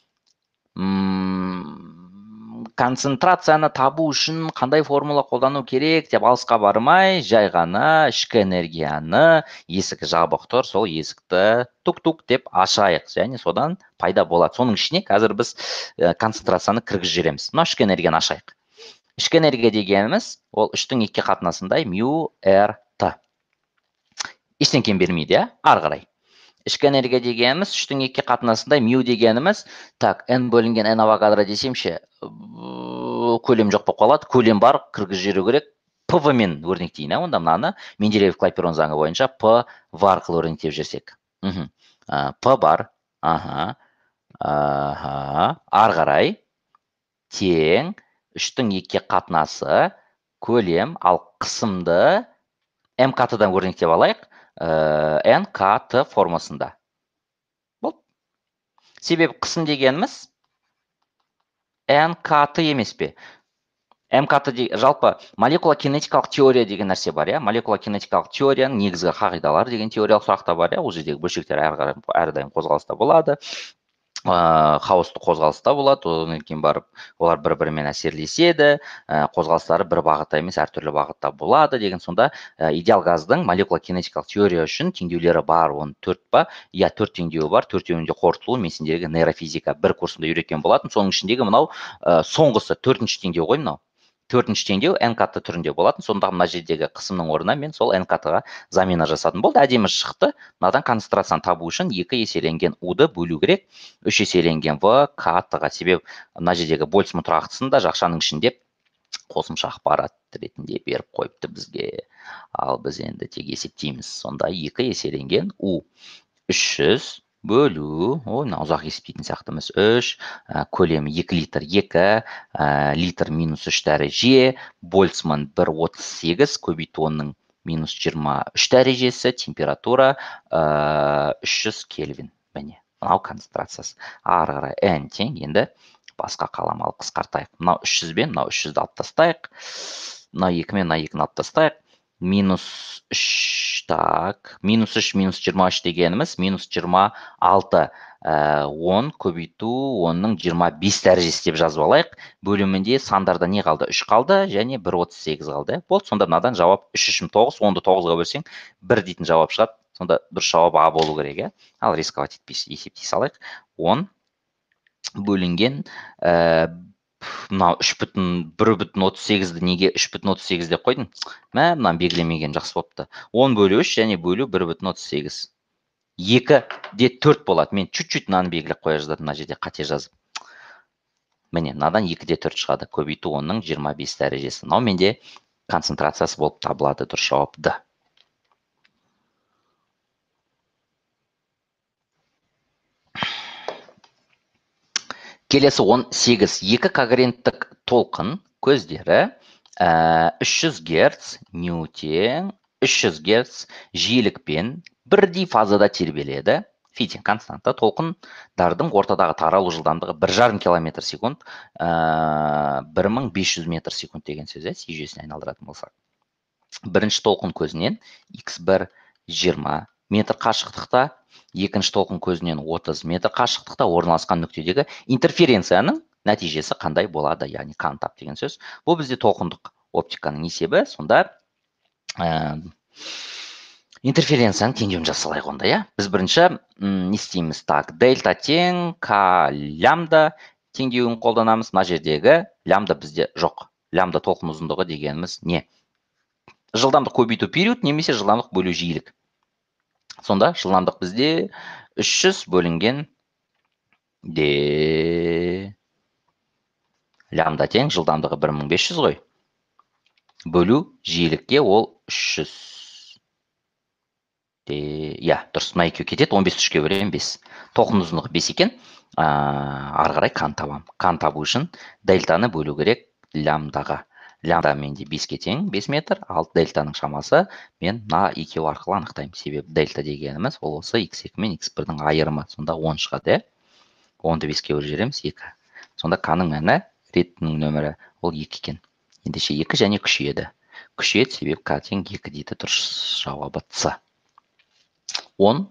Концентрацияны табу үшін қандай формула қолдану керек деп алысқа бармай, жай ғана ішкі энергияны, есік жабық тұр, сол есікті тук-тук деп ашайық, және содан пайда болады. Соның ішіне қазір біз концентрацияны кіргізіп жібереміз. Мына ішкі энергияны ашайық. Ішкі энергия дегеніміз ол үштің екіге қатынасындай мю эр т. Ештеңе бермейді, иә? Ары қарай. Ішкі энергия дегеніміз үштің екіге қатынасындай мю дегеніміз, так, n бөлінген n авогадро десемші, көлем жоқ болып қалады. Көлем бар, кіргізіп жіберу керек. П В мен өрнектейін, онда мынаны Менделеев-Клайпейрон заңы бойынша П В арқылы өрнектеп жүрсек. П бар, аха, аха, ары қарай тең үштің екіге қатынасы көлем, ал қысымды м ка тэ-дан өрнектеп алайық, эн ка тэ формасында. Бұл. Себебі қысым дегеніміз эн ка тэ емес пе? мкт жалпы молекула кинетикалық теория деген нәрсе бар, иә. Молекула кинетикалық теорияның негізгі қағидалары деген теориялық сұрақта бар, иә. Ол жердегі бөлшектер әрдайым қозғалыста болады. Хаосты қозғалыста болады, одан кейін барып олар бір-бірімен әсерлеседі, қозғалыстары бір бағытта емес әртүрлі бағытта болады деген. Сонда идеал газдың молекула кинетикалық теория үшін теңдеулері бар, оның төрт па, иә, төрт теңдеуі бар. Төртеуінде қорытылу мен сендерге нейрофизика бір курсында үйреткен болатын. Соның ішіндегі мынау соңғысы төртінші теңдеу ғой мынау. Төртінші теңдеу НКТ түрінде болатын. Сонда мына жердегі қысымның орнына мен сол НКТ-ға замена жасадым. Болды, әдемі шықты. Мынадан концентрацияны табу үшін екі еселенген У-ды бөлу керек, үш еселенген В КТ-ға. Себебі мына жердегі Больцман тұрақтысын да жақшаның ішінде қосымша ақпарат ретінде беріп қойыпты бізге. Ал біз енді тек есептейміз. Сонда екі еселенген У үш жүз бөлу, ой, мына ұзақ есептейтін сияқтымыз, үш, көлемі екі литр, екі литр минус үш дәреже, Больцман бір отыз сегіз, көбейту онның минус жиырма үш дәрежесі, температура үш жүз кельвин. Міне, мынау концентрациясы. Ары қарай N тең, енді басқа қаламалы қысқартайық. Мынау үш жүз бен, мынау үш жүзді алып тастайық. Мынау екі мен, мынау екіні алып тастайық. Минус үш, так, минус үш, минус жиырма үш дегеніміз, минус жиырма алты, он көбейту, онның жиырма бес дәрежесі деп жазып алайық. Бөлімінде сандарда не қалды? үш қалды, және бір отыз сегіз қалды. Болды, сонда мынадан жауап үш үшім тоғыз, онды тоғызға бөлсең, бір дейтін жауап шығады. Сонда дұрыс жауап А болу керек, ал рисковать етпей есептей салайық. он бөлінген мынау үш бүтін бір бүтін отыз сегізді неге үш бүтін отыз сегіз деп қойдым? Мә, мынаны белгілемеген жақсы болыпты. он бөлу үш және бөлу бір бүтін отыз сегіз. екі де төрт болады. Мен чуть-чуть мынаны белгілеп қоя жаздадым, мына жерде қате жазып. Міне, мынадан екі де төрт шығады. Көбейту онның жиырма бес дәрежесі. Мынау менде концентрациясы болып табылады. Дұрыс жауап Д. Келесі он сегіз. Екі когеренттік толқын көздері үш жүз герц ньютон, үш жүз герц жиілікпен бірдей фазада тербеледі. Фитин константа толқындардың ортадағы таралу жылдамдығы бір жарым километр секунд, бір мың бес жүз метр секунд деген сөз, си жүйесіне айналдыратын болсақ. Бірінші толқын көзінен икс бір жиырма метр қашықтықта, екінші толқын көзінен отыз метр қашықтықта орналасқан нүктедегі интерференцияның нәтижесі қандай болады, яғни қан тап деген сөз. Бұл бізде толқындық оптиканың есебі. Сонда интерференцияның теңдеуін жасалайық онда, иә. Біз бірінші не істейміз? Так, дельта тең К лямбда теңдеуін қолданамыз. Мына жердегі лямбда бізде жоқ. Лямбда толқын ұзындығы дегеніміз не? Жылдамдық көбейту период немесе жылдамдық бөлу жиілік. Сонда жылдамдық бізде үш жүз бөлінген де лямбда тең жылдамдығы бір мың бес жүз ғой. Бөлу жиілікке ол үш жүз. Иә, дұрыс, мына екеу кетеді, он бес үшке бөлем бес. Толқын ұзындығы бес екен. Ары қарай қан табам. Қан табу үшін дельтаны бөлу керек лямбдаға. Лямбда менде беске тең, бес метр, ал дельтаның шамасы мен мына екеу арқылы анықтаймын. Себебі дельта дегеніміз ол осы икс екі мен икс бірдің айырымы. Сонда он шығады. онды беске бөлеміз екі. Сонда К-ның мәні, ретінің нөмірі ол екі екен. Ендеше екі және күшейеді. Күшейеді, себебі К тең екі дейді. Дұрыс жауабы С. он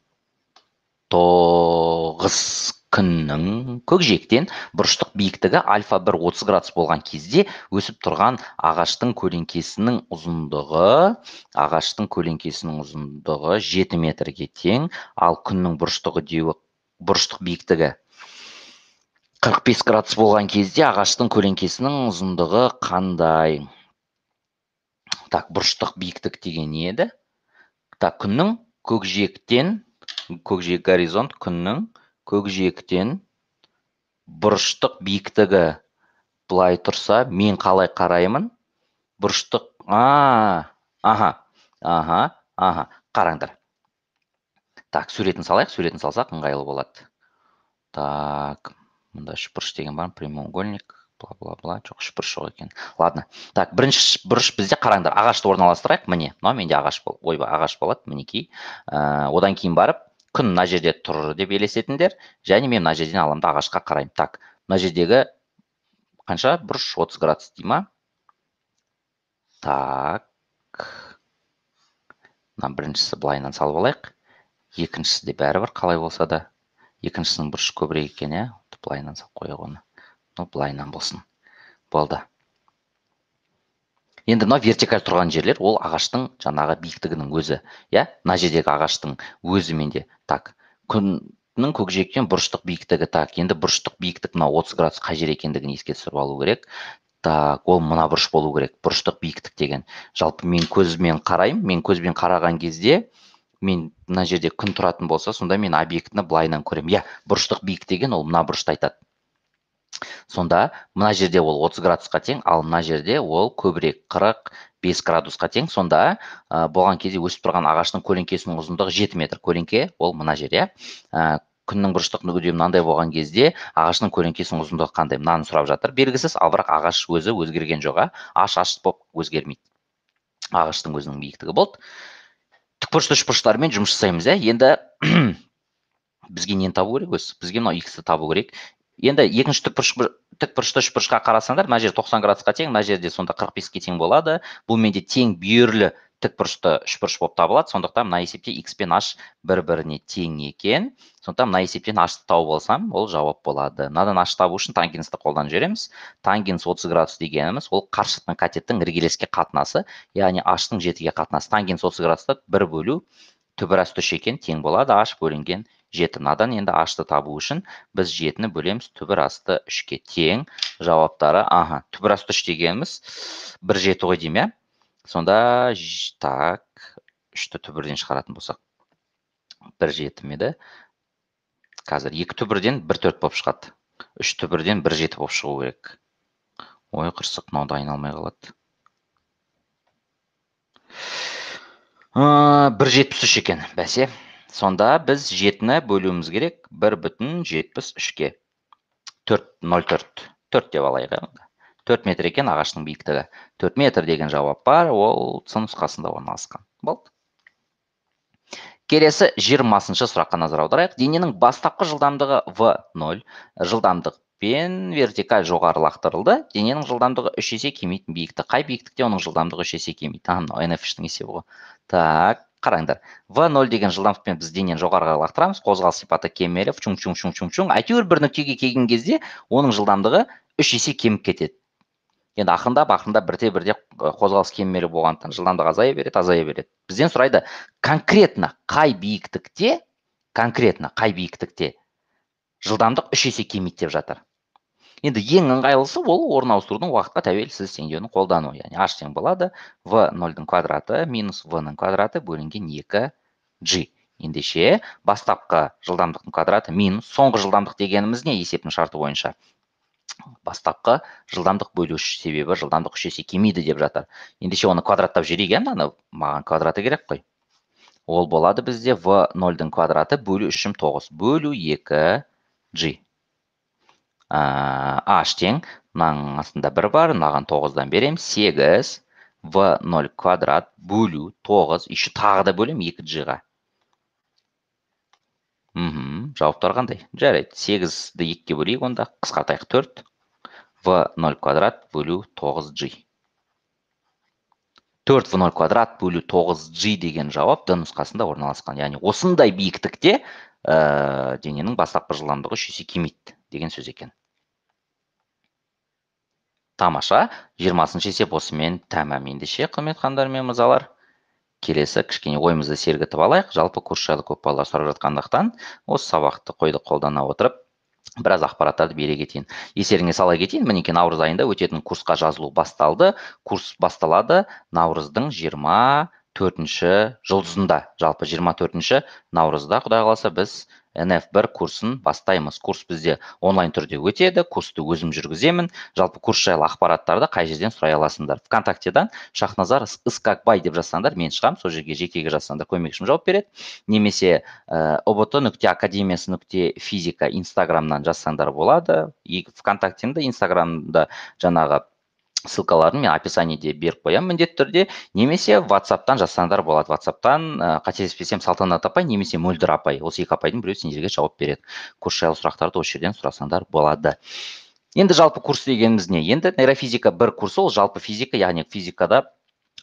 тоғыз күннің көкжиектен бұрыштық биіктігі альфа бір отыз градус болған кезде өсіп тұрған ағаштың көлеңкесінің ұзындығы ағаштың көлеңкесінің ұзындығы жеті метрге тең, ал күннің бұрыштығы деуі бұрыштық биіктігі қырық бес градус болған кезде ағаштың көлеңкесінің ұзындығы қандай? Так, бұрыштық биіктік деген не еді? Так, күннің көкжиектен, көкжиек горизонт, күннің көкжиектен бұрыштық биіктігі былай тұрса, мен қалай қараймын? Бұрыштық, ааа, аха, аха, аха, қараңдар. Так, суретін салайық, суретін салсақ ыңғайлы болады. Так, мұнда үш бұрыш деген бар, прямоугольник, бла-бла-бла, жоқ, үш бұрыш жоқ екен. Ладно, так, бірінші бұрыш бізде қараңдар, ағашты орналастырайық, міне, мынау менде ағаш бол, ойба, ағаш болады, мінекей. Одан кейін барып, күн мына жерде тұр деп елесетіндер, және мен мына жерден аламда ағашқа қараймын. Так, мына жердегі қанша бұрыш? отыз градус дей ма? Так. Мына біріншісі былайынан салып алайық. Екіншісі де бәрібір қалай болса да. Екіншісінің бұрышы көбірек екен, иә? Былайынан салып қояйық оны. Ну, былайынан болсын. Болды. Енді мына вертикаль тұрған жерлер, ол ағаштың жаңағы биіктігінің өзі. Иә? Мына жердегі ағаштың өзімен де. Так. Күннің көкжиектен бұрыштық биіктігі. Так. Енді бұрыштық биіктік мына отыз градус қай жер екендігін еске түсіріп алу керек. Так, ол мына бұрыш болу керек. Бұрыштық биіктік деген. Жалпы мен көзбен қараймын. Мен көзбен қараған кезде мен мына жерде күн тұратын болса, сонда мен объектіні былайынан көремін. Иә, бұрыштық биік деген ол мына бұрышты айтады. Сонда мына жерде ол отыз градусқа тең, ал мына жерде ол көбірек қырық бес градусқа тең. Сонда болған кезде өсіп тұрған ағаштың көлеңкесінің ұзындығы жеті метр. Көлеңке ол мына жер, иә. Күннің бұрыштық нүктесі мынандай болған кезде ағаштың көлеңкесінің ұзындығы қандай? Мынаны сұрап жатыр. Белгісіз, ал бірақ ағаш өзі өзгерген жоқ. Аш аш болып өзгермейді. Ағаштың өзінің биіктігі болды. Тікбұрышты үшбұрыштармен жұмыс жасаймыз, иә. Енді бізге нені табу керек өзі? Бізге мынау х-ті табу керек. Енді екінші тікбұрышты үшбұрышқа қарасаңдар, мына жер тоқсан градусқа тең, мына жерде сонда қырық беске тең болады. Бұл менде тең бүйірлі тікбұрышты үшбұрыш болып табылады. Сондықтан мына есепте x пен h бір-біріне тең екен. Сондықтан мына есептен h-ты тауып алсам, ол жауап болады. Мынадан h табу үшін тангенсті қолданып жүреміз. Тангенс отыз градус дегеніміз ол қаршық пен катеттің іргелеске қатынасы, яғни h-тың жетіге қатынасы. Тангенс отыз градусты бір бөлу түбір асты үш екен, тең болады h бөлінген жеті. Мынадан енді h-ты табу үшін біз жетіні бөлеміз түбір асты үшке тең. Жауаптары, аха, түбір асты үш дегеніміз бір жеті ғой деймін, иә? Сонда, так, үшті түбірден шығаратын болсақ, бір жеті еді. Қазір екі түбірден бір төрт болып шығады. үш түбірден бір жеті болып шығу керек. Ой, қырсық, мынау да айналмай қалады. бір жетпіс үш екен, бәсе. Сонда біз жетіні бөлуіміз керек бір бүтін жетпіс үшке. төрт нөл төрт. төрт деп алайық. төрт метр екен ағаштың биіктігі. төрт метр деген жауап бар, ол С нұсқасында орналасқан. Болды. Келесі жиырмасыншы сұраққа назар аударайық. Дененің бастапқы жылдамдығы в нөл, жылдамдықпен вертикаль жоғары лақтырылды. Дененің жылдамдығы үш есе кемитін биіктік. Қай биіктікте оның жылдамдығы үш есе кемиді? эн эф үштің есебі ғой. Так, қараңдар. в нөл деген жылдамдықпен біз денені жоғарыға лақтырамыз. Қозғалыс сипаты кемелі, чуң-чуң-чуң-чуң-чуң. Әйтеуір бір нүктеге келген кезде оның жылдамдығы үш есе кеміп кетеді. Енді ақырындап, ақырындап бірте-бірте қозғалыс кемелі болғандықтан жылдамдық азая береді, азая береді. Бізден сұрайды, конкретно қай биіктікте, конкретно қай биіктікте жылдамдық үш есе кемиді деп жатыр. Енді ең ыңғайлысы ол орын ауыстырудың уақытқа тәуелсіз теңдеуін қолдану. Яғни h тең болады в нөлдің квадраты минус v-ның квадраты бөлінген екі g. Ендеше бастапқы жылдамдықтың квадраты минус соңғы жылдамдық дегеніміз не есептің шарты бойынша? Бастапқы жылдамдық бөлу үш, себебі жылдамдық үш есе кемиді деп жатыр. Ендеше оны квадраттап жіберейік, ана маған квадраты керек қой. Ол болады бізде в нөлдің квадраты бөлу үшім тоғыз, бөлу екі g. h тең, мынаның астында бір бар, мынаған тоғыздан берем, сегіз, в нөл квадрат бөлу тоғыз, еще тағы да бөлем екі g-ға. Жауаптар қандай? Жарайды, сегізді екіге бөлейік, онда қысқартайық төрт. в нөл квадрат бөлу тоғыз g. төрт в нөл квадрат бөлу тоғыз g деген жауап д нұсқасында орналасқан. Яғни осындай биіктікте дененің бастапқы жылдамдығы үш есе кемиді деген сөз екен. Тамаша, жиырмасыншы есеп осымен тәмам. Ендеше, құрметті ханымдар мен мырзалар, келесі кішкене ойымызды сергітіп алайық. Жалпы курс жайлы көп балалар сұрап жатқандықтан осы сабақты қойды қолдана отырып біраз ақпараттарды бере кетейін. Естеріңе сала кетейін, мінекей наурыз айында өтетін курсқа жазылу басталды. Курс басталады наурыздың жиырма төртінші жұлдызында. Жалпы жиырма төртінші наурызда, Құдай қаласа, біз эн эф бір курсын бастаймыз. Курс бізде онлайн түрде өтеді, курсты өзім жүргіземін. Жалпы курс жайлы ақпараттарды қай жерден сұрай аласыңдар? ВКонтактеден Шахназар Искакбай деп жазсаңдар, мен шығам, сол жерге жекеге жазсаңдар көмекшім жауап береді. Немесе ұбт нүкте академиясы нүкте физика инстаграмнан жазсаңдар болады. ВКонтактемді, инстаграмда жаңағы ссылкаларын мен описаниеде беріп қоямын міндетті түрде. Немесе WhatsApp-тан жазсаңдар болады. WhatsApp-тан қателеспесем Салтанат апай, немесе Мөлдір апай. Осы екі апайдың біреуі сендерге жауап береді. Курс жайлы сұрақтарды осы жерден сұрасаңдар болады. Енді жалпы курс дегеніміз не? Енді нейрофизика бір курсы, ол жалпы физика, яғни физикада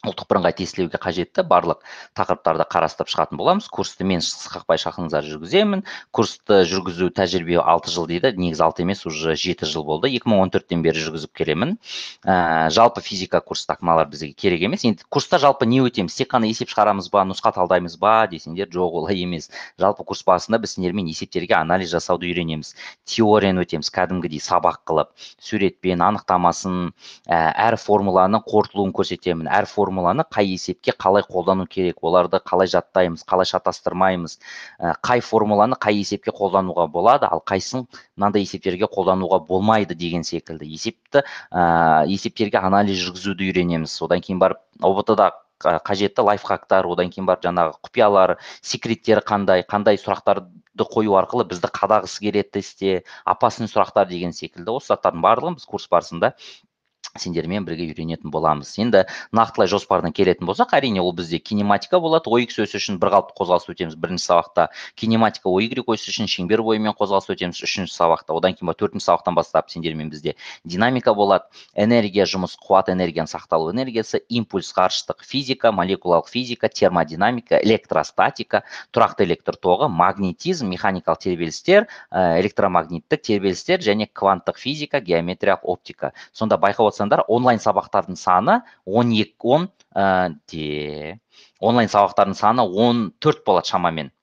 ұлттық бірыңғай тестілеуге қажетті барлық тақырыптарды қарастырып шығатын боламыз. Курсты мен Сықақбай Шахназар жүргіземін. Курсты жүргізу тәжірибе алты жыл дейді. Негізі алты емес, уже жеті жыл болды. екі мың он төрттен бері жүргізіп келемін. Ә, жалпы физика курста мыналар бізге керек емес. Енді курста жалпы не өтеміз? Тек қана есеп шығарамыз ба, нұсқа талдаймыз ба десеңдер, жоқ, олай емес. Жалпы курс барысында біз сендермен есептерге анализ жасауды үйренеміз. Теорияны өтеміз, кәдімгідей сабақ қылып, суретпен анықтамасын, ә, әр формуланың қорытылуын көрсетемін. Әр формуланы қай есепке қалай қолдану керек, оларды қалай жаттаймыз, қалай шатастырмаймыз, ә, қай формуланы қай есепке қолдануға болады, ал қайсың мынандай есептерге қолдануға болмайды деген секілді есепті ә, есептерге анализ жүргізуді үйренеміз. Одан кейін барып ұбт-да қажетті лайфхактар, одан кейін барып жаңағы құпиялар, секреттері қандай, қандай сұрақтарды қою арқылы бізді қадағысы келеді тестте, опасный сұрақтар деген секілді осы заттардың барлығын біз курс барысында сендермен бірге үйренетін боламыз. Енді нақтылай жоспардан келетін болсақ, әрине ол бізде кинематика болады. Ой икс өсі үшін бір қалыпты қозғалыс өтеміз бірінші сабақта. Кинематика ой игрек өсі үшін шеңбер бойымен қозғалыс өтеміз үшінші сабақта. Одан кейін төртінші сабақтан бастап сендермен бізде динамика болады. Энергия, жұмыс, қуат, энергияның сақталу энергиясы, импульс, ғарыштық физика, молекулалық физика, термодинамика, электростатика, тұрақты электр тоғы, магнетизм, механикалық тербелістер, электромагниттік тербелістер және кванттық физика, геометриялық оптика. Сонда байқап онлайн сабақтардың саны он екі он ә, де онлайн сабақтардың саны он төрт болады шамамен.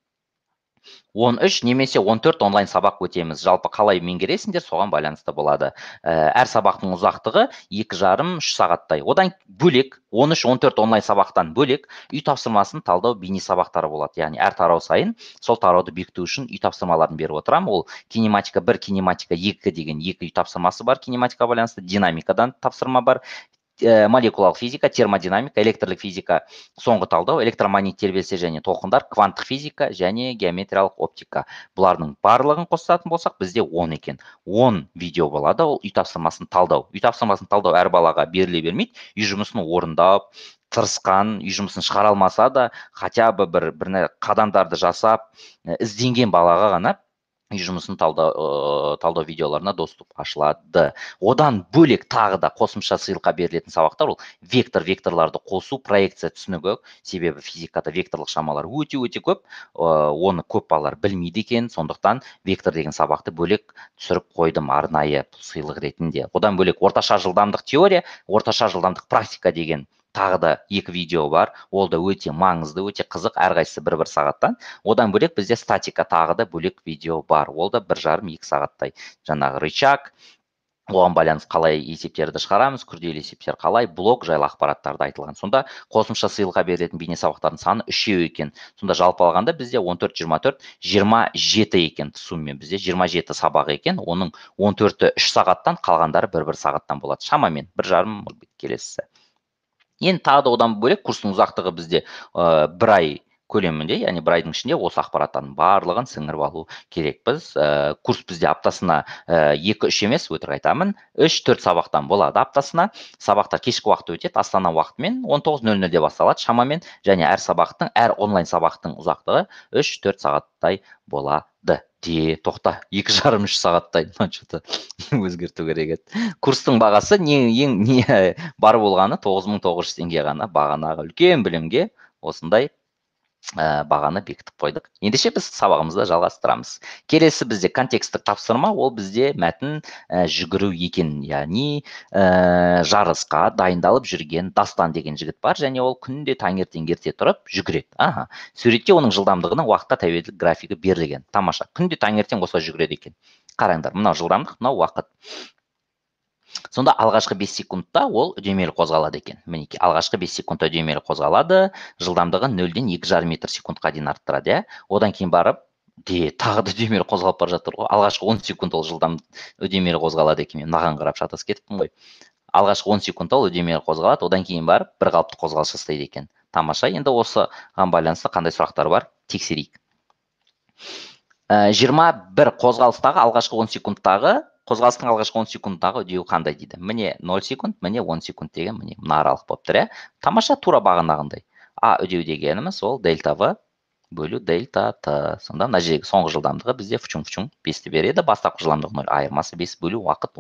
он үш немесе он төрт онлайн сабақ өтеміз. Жалпы қалай меңгересіңдер, соған байланысты болады. Ә, әр сабақтың ұзақтығы екі жарым үш сағаттай. Одан бөлек он үш он төрт онлайн сабақтан бөлек үй тапсырмасын талдау бейне сабақтары болады. Яғни әр тарау сайын сол тарауды бекіту үшін үй тапсырмаларын беріп отырамын. Ол кинематика бір, кинематика екі деген екі үй тапсырмасы бар, кинематика байланысты, динамикадан тапсырма бар. Молекулалық физика, термодинамика, электрлік физика, соңғы талдау, электромагнит тербелістер және толқындар, кванттық физика және геометриялық оптика. Бұлардың барлығын қосатын болсақ, бізде он екен. он видео болады, ол үй тапсырмасын талдау. Үй тапсырмасын талдау әр балаға беріле бермейді. Үй жұмысын орындап, тырысқан, үй жұмысын шығара алмаса да, хотя бы бір, бір қадамдарды жасап, ізденген балаға ғана үй жұмысын талдау, талдау видеоларына доступ ашылады. Одан бөлек тағы да қосымша сыйлыққа берілетін сабақтар ол вектор, векторларды қосу, проекция түсінігі. Себебі физикада векторлық шамалар өте-өте көп, оны көп балалар білмейді екен, сондықтан вектор деген сабақты бөлек түсіріп қойдым арнайы сыйлық ретінде. Одан бөлек орташа жылдамдық теория, орташа жылдамдық практика деген тағы да екі видео бар. Ол да өте маңызды, өте қызық, әрқайсысы бір-бір сағаттан. Одан бөлек бізде статика тағы да бөлек видео бар. Ол да бір жарым екі сағаттай. Жаңағы рычаг, оған байланысты қалай есептерді шығарамыз, күрделі есептер қалай, блок жайлы ақпараттарды айтылған. Сонда қосымша сыйлыққа берілетін бейне сабақтардың саны үшеу екен. Сонда жалпы алғанда бізде он төрт, жиырма төрт, жиырма жеті екен. Суммен бізде жиырма жеті сабақ екен. Оның он төрті үш сағаттан, қалғандары бір-бір сағаттан болады. Шамамен бір жарым келесісі. Енді тағы да одан бөлек курстың ұзақтығы бізде ә, бір ай көлемінде, яғни бір айдың ішінде осы ақпараттардың барлығын сіңіріп алу керекпіз. Ә, курс бізде аптасына екі үш емес, өтірік айтамын, үш төрт сабақтан болады аптасына. Сабақтар кешкі уақытта өтеді, Астана уақытымен он тоғыз нөл нөлде басталады шамамен, және әр сабақтың, әр онлайн сабақтың ұзақтығы үш төрт сағаттай болады. Де, тоқта, екі жарым үш сағаттай, что-то өзгерту керек еді. Курстың бағасы не, ең, не бар болғаны тоғыз мың тоғыз жүз теңге ғана, бағанағы үлкен білімге осындай ә, бағаны бекітіп қойдық. Ендеше біз сабағымызды жалғастырамыз. Келесі бізде контекстік тапсырма, ол бізде мәтін ә, жүгіру екен, яғни ә, жарысқа дайындалып жүрген Дастан деген жігіт бар, және ол күнде таңертең ерте тұрып жүгіреді. Аха. Суретте оның жылдамдығының уақытқа тәуелділік графигі берілген. Тамаша. Күнде таңертең осылай жүгіреді екен. Қараңдар, мынау жылдамдық, мынау уақыт. Сонда алғашқы бес секундта ол үдемелі қозғалады екен. Мінеки, алғашқы бес секундта үдемелі қозғалады, жылдамдығын нөлден екі жарым метр секундқа дейін арттырады, иә. Одан кейін барып, де, тағы да үдемелі қозғалып бара жатыр ғой. Алғашқы он секунд ол жылдам үдемелі қозғалады екен. Мен маған қарап шатас кетіппін ғой. Алғашқы он секундта ол үдемелі қозғалады, одан кейін барып бір қалыпты қозғалыс жасайды екен. Тамаша. Енді осыған байланысты қандай сұрақтар бар? Тексерейік. жиырма бір қозғалыстағы алғашқы он секундтағы қозғалыстың алғашқы он секундтағы үдеуі қандай дейді. Міне нөл секунд, міне он секунд деген, міне мына аралық болып тұр, иә. Тамаша, тура бағанағындай. А үдеу дегеніміз ол дельта В бөлу дельта Т. Сонда мына жердегі соңғы жылдамдығы бізде фучун-фучун бесті береді, бастапқы жылдамдығы нөл, айырмасы бес бөлу уақыт он.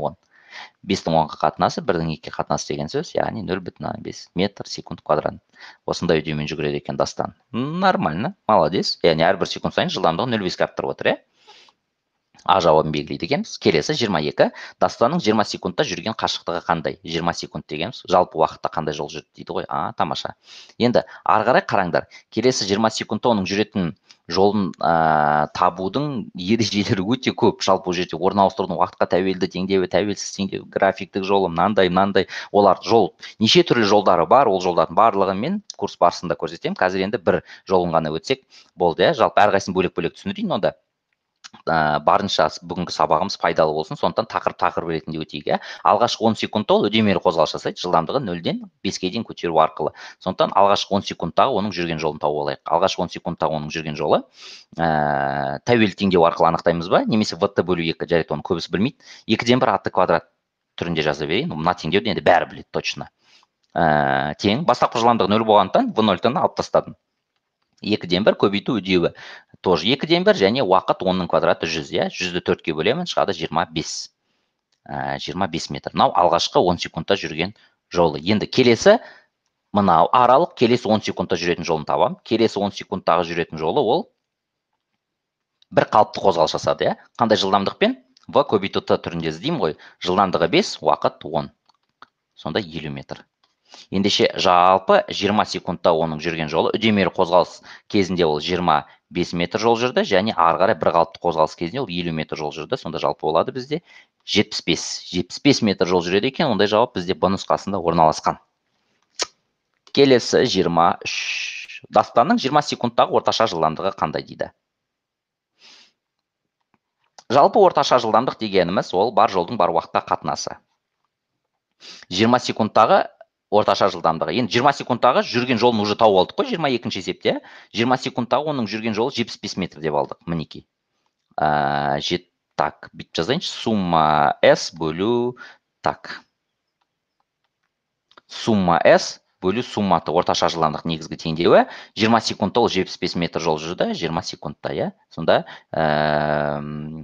бестің онға қатынасы бірдің екіге қатынасы деген сөз, яғни нөл бүтін оннан бес метр секунд квадрат. Осындай үдеумен жүгіреді екен Дастан. Нормально, молодец. Яғни әрбір секунд сайын жылдамдығы нөл бүтін оннан беске арттырып отыр, иә? А жауабын белгілейді екенбіз. Келесі жиырма екі. Дастанның жиырма секундта жүрген қашықтығы қандай? жиырма секунд дегеніміз жалпы уақытта қандай жол жүрді дейді ғой. А, тамаша. Енді ары қарай қараңдар. Келесі жиырма секундта оның жүретін жолын ә, табудың ережелері өте көп. Жалпы ол жерде орын ауыстырудың уақытқа тәуелді, теңдеуі, тәуелсіз теңдеу, графиктік жолы, мынандай, мынандай. Олар жол, неше түрлі жолдары бар. Ол жолдардың барлығын мен курс барысында көрсетемін. Қазір енді бір жолын ғана өтсек болды, иә? Жалпы әрқайсысын бөлек-бөлек түсіндірейін онда. Ә, барынша бүгінгі сабағымыз пайдалы болсын, сондықтан тақырып тақырып ретінде өтейік, иә. Алғашқы он секундта ол үдемелі қозғалыс жасайды, жылдамдығы нөлден беске дейін көтеру арқылы. Сондықтан алғашқы он секундтағы оның жүрген жолын тауып алайық. Алғашқы он секундтағы оның жүрген жолы ә, тәуелді теңдеу арқылы анықтаймыз ба, немесе вт бөлу екі, жарайды, оны көбісі білмейді. екіден бір ат квадрат түрінде жаза берейін. Мына теңдеуді енді бәрі біледі точно. Ә, тең бастапқы жылдамдығы нөл болғандықтан в нөлді алып тастадым. екіден бір көбейту үдеуі тоже екіден бір және уақыт онның квадраты жүз, иә? жүзді төртке бөлемін, шығады жиырма бес. Ә, жиырма бес метр. Мынау алғашқы он секундта жүрген жолы. Енді келесі мынау аралық, келесі он секундта жүретін жолын табам. Келесі он секундтағы жүретін жолы ол бір қалыпты қозғалыс жасады, иә? Қандай жылдамдықпен? В көбейту т түрінде іздеймін ғой. Жылдамдығы бес, уақыт он. Сонда елу метр. Ендеше жалпы жиырма секундта оның жүрген жолы, үдемелі қозғалыс кезінде ол жиырма бес метр жол жүрді, және ары қарай бір қалыпты қозғалыс кезінде ол елу метр жол жүрді. Сонда жалпы болады бізде жетпіс бес. жетпіс бес метр жол жүреді екен, ондай жауап бізде Б нұсқасында орналасқан. Келесі жиырма үш. Дастанның жиырма секундтағы орташа жылдамдығы қандай дейді? Жалпы орташа жылдамдық дегеніміз ол бар жолдың бар уақытта қатынасы. жиырма секундтағы орташа жылдамдығы. Енді жиырма секундтағы жүрген жолын уже тауып алдық қой, жиырма екінші есепте. жиырма секундтағы оның жүрген жолы жетпіс бес метр деп алдық. Мінекей. Ә, жет, так, бүйтіп жазайыншы. Сумма S бөлу, так. Сумма S бөлу сумматы орташа жылдамдық негізгі теңдеуі. жиырма секундта ол жетпіс бес метр жол жүрді, жиырма секундта, иә. Сонда ә...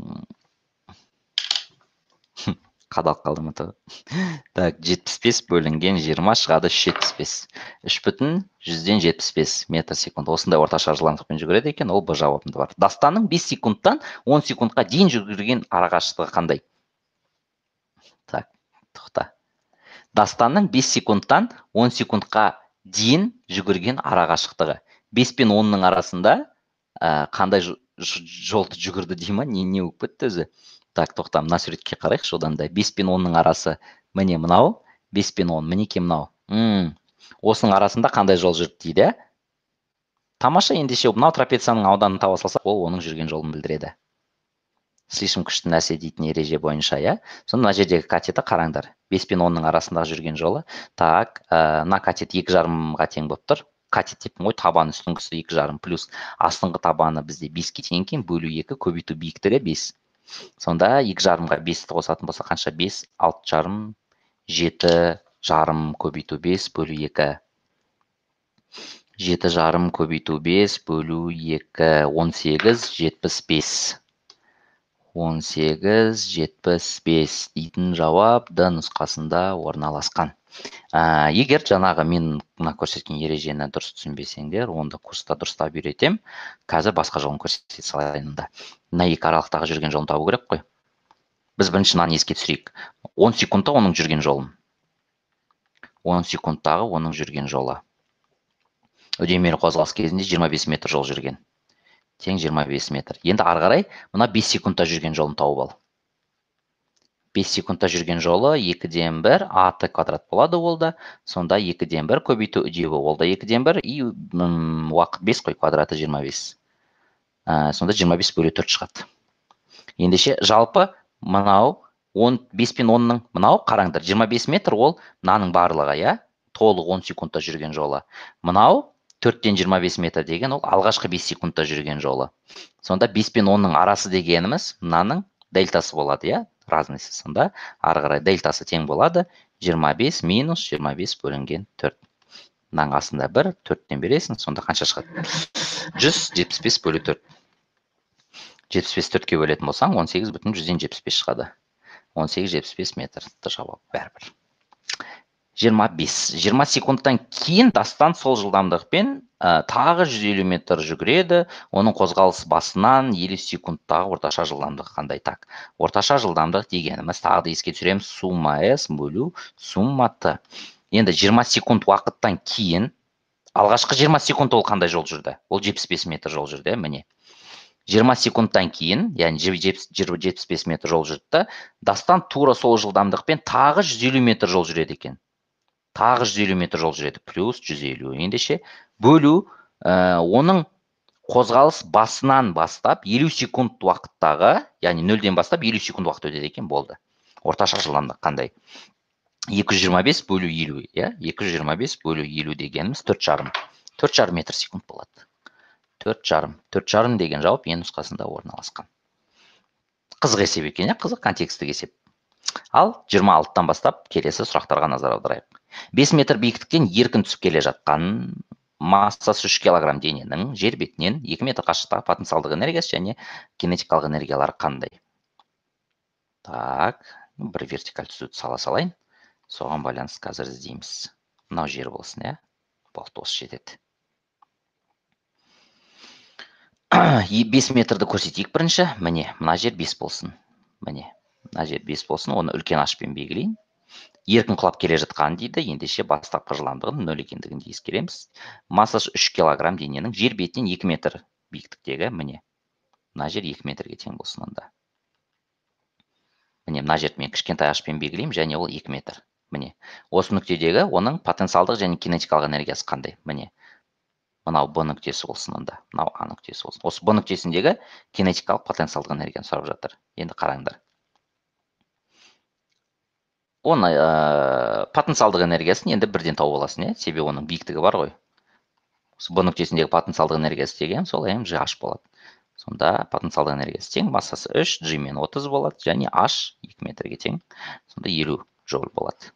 қадалып қалдым ұты. Так, жетпіс бес бөлінген жиырма шығады жетпіс бес. үш бүтін жүзден жетпіс бес метр секунд. Осындай орташа жылдамдықпен жүгіреді екен, ол Б жауабында бар. Дастанның бес секундтан он секундқа дейін жүрген арақашықтығы қандай? Так, тоқта. Дастанның бес секундтан он секундқа дейін жүгірген арақашықтығы. бес пен онның арасында ә, қандай жолды жүгірді дейма? Не, не өп кетті өзі? Так, тоқтам, мына суретке қарайықшы одан да. бес пен онның арасы міне мынау, бес пен он, мінеке мынау. М, осының арасында қандай жол жүрді дейді? Тамаша, ендеше мынау трапецияның ауданын таба салсақ, ол оның жүрген жолын білдіреді. Слишком күшті нәрсе дейтін ереже бойынша, иә? Сонда мына жердегі катеті қараңдар. бес пен онның арасындағы жүрген жолы. Так, мына катет екі жарымға тең болып тұр. Катет деппін ғой, табаны үстіңгісі екі жарым плюс астыңғы табаны бізде беске тең екен, бөлу екі, көбейту биіктігі бес. Сонда екі жарымға бесті қосатын болса қанша? бес, алты жарым, жеті жарым көбейту бес бөлу екі. жеті жарым көбейту бес бөлу екі, он сегіз, жетпіс бес. он сегіз, жетпіс бес дейтін жауап Д нұсқасында орналасқан. Ә, егер жаңағы мен мына көрсеткен ережені дұрыс түсінбесеңдер, онда курста дұрыстап үйретем. Қазір басқа жолын көрсете салайын да. Мына екі аралықтағы жүрген жолын табу керек қой. Біз бірінші мынаны еске түсірейік. он секундта оның жүрген жолын. он секундтағы оның жүрген жолы. Үдемелі қозғалыс кезінде жиырма бес метр жол жүрген. Тең жиырма бес метр. Енді ары қарай мына бес секундта жүрген жолын тауып ал. бес секундта жүрген жолы екіден бір ат квадрат болады ол да. Сонда екіден бір көбейту үдеуі ол да екіден бір и уақыт бес қой, квадраты жиырма бес. Ә, сонда жиырма бес бөлу төрт шығады. Ендеше жалпы мынау бес пен онның мынау қараңдар жиырма бес метр ол мынаның барлығы, иә? Толық он секундта жүрген жолы. Мынау төрттен жиырма бес метр деген ол алғашқы бес секундта жүрген жолы. Сонда бес пен онның арасы дегеніміз мынаның дельтасы болады, иә? Разница. Сонда ары қарай дельтасы тең болады. жиырма бес минус жиырма бес бөлінген төрт. Мынаның астында бір, төрттен бересің, сонда қанша шығады? жүз жетпіс бес бөлу төрт. жетпіс бес төртке бөлетін болсаң, он сегіз бүтін жүзден жетпіс бес шығады. он сегіз жетпіс бес метрді жауап бәрібір. жиырма бес. жиырма секундтан кейін дастан сол жылдамдықпен ә, тағы жүз елу метр жүгіреді. Оның қозғалыс басынан елу секундтағы орташа жылдамдығы қандай? Так, орташа жылдамдық дегеніміз тағы да еске түсіреміз, сумма S бөлу сумма T. Енді жиырма секунд уақыттан кейін, алғашқы жиырма секунд ол қандай жол жүрді? Ол жетпіс бес метр жол жүрді, міне. жиырма секундтан кейін, яғни жетпіс бес метр жол жүрді, дастан тура сол жылдамдықпен тағы жүз елу метр жол жүреді екен. Тағы жүз елу метр жол жүреді, плюс жүз елу. Ендеше бөлу ә, оның қозғалыс басынан бастап елу секунд уақыттағы, яғни нөлден бастап елу секунд уақыт өтеді екен, болды. Орташа жылдамдық қандай? екі жүз жиырма бес бөлу елу, иә? екі жүз жиырма бес бөлу елу дегеніміз төрт жарым. төрт жарым метр секунд болады. төрт жарым. төрт жарым деген жауап е нұсқасында орналасқан. Қызық есеп екен, иә? Қызық контекстік есеп. Ал жиырма алтыдан бастап келесі сұрақтарға назар аударайық. бес метр биіктіктен еркін түсіп келе жатқан массасы үш килограмм дененің жер бетінен екі метр қашықтықтағы потенциалдық энергиясы және кинетикалық энергиялары қандай? Так, бір вертикаль түзуді сала салайын. Соған байланысты қазір іздейміз. Мынау жер болсын, иә? Болды, осы жетеді. бес метрді көрсетейік бірінші. Міне, мына жер бес болсын. Міне, мына жер бес болсын. Оны үлкен ашпен белгілейін. Еркін құлап келе жатқан дейді, ендеше бастапқы жылдамдығын нөл екендігін ескереміз. Массасы үш килограмм дененің жер бетінен екі метр биіктіктегі, міне. Мына жер екі метрге тең болсын онда. Міне, мына жерді мен кішкентай ашпен белгілеймін, және ол екі метр. Міне, осы нүктедегі оның потенциалдық және кинетикалық энергиясы қандай? Міне, мынау Б нүктесі болсын онда, мынау А нүктесі болсын. Осы Б нүктесіндегі кинетикалық потенциалдық энергияны сұрап жатыр. Енді қараңдар. Оны ә, потенциалдық энергиясын енді бірден тауып аласың, иә? Себебі оның биіктігі бар ғой. Осы Б нүктесіндегі потенциалдық энергиясы деген сол м жи аш болады. Сонда потенциалдық энергиясы тең, массасы үш, G мен отыз болады, және H екі метрге тең. Сонда елу жол болады.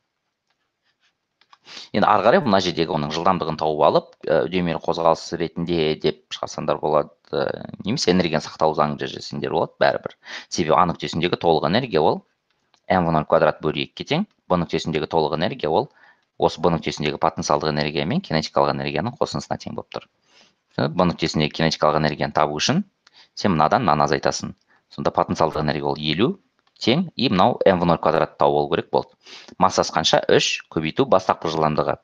Енді ары қарай мына жердегі оның жылдамдығын тауып алып, үдемелі қозғалыс ретінде деп шығарсаңдар болады, немесе энергияны сақтау заңын жазсаңдар болады, бәрібір. Себебі А нүктесіндегі толық энергия ол эм в нөл квадрат бөлу екіге тең, Б нүктесіндегі толық энергия ол осы Б нүктесіндегі потенциалдық энергия мен кинетикалық энергияның қосындысына тең болып тұр. Б нүктесіндегі кинетикалық энергияны табу үшін сен мынадан мынаны азайтасың. Сонда потенциалдық энергия ол елу тең, и мынау эм в нөл квадрат тауып алу керек болды. Массасы қанша? үш көбейту бастапқы жылдамдығы.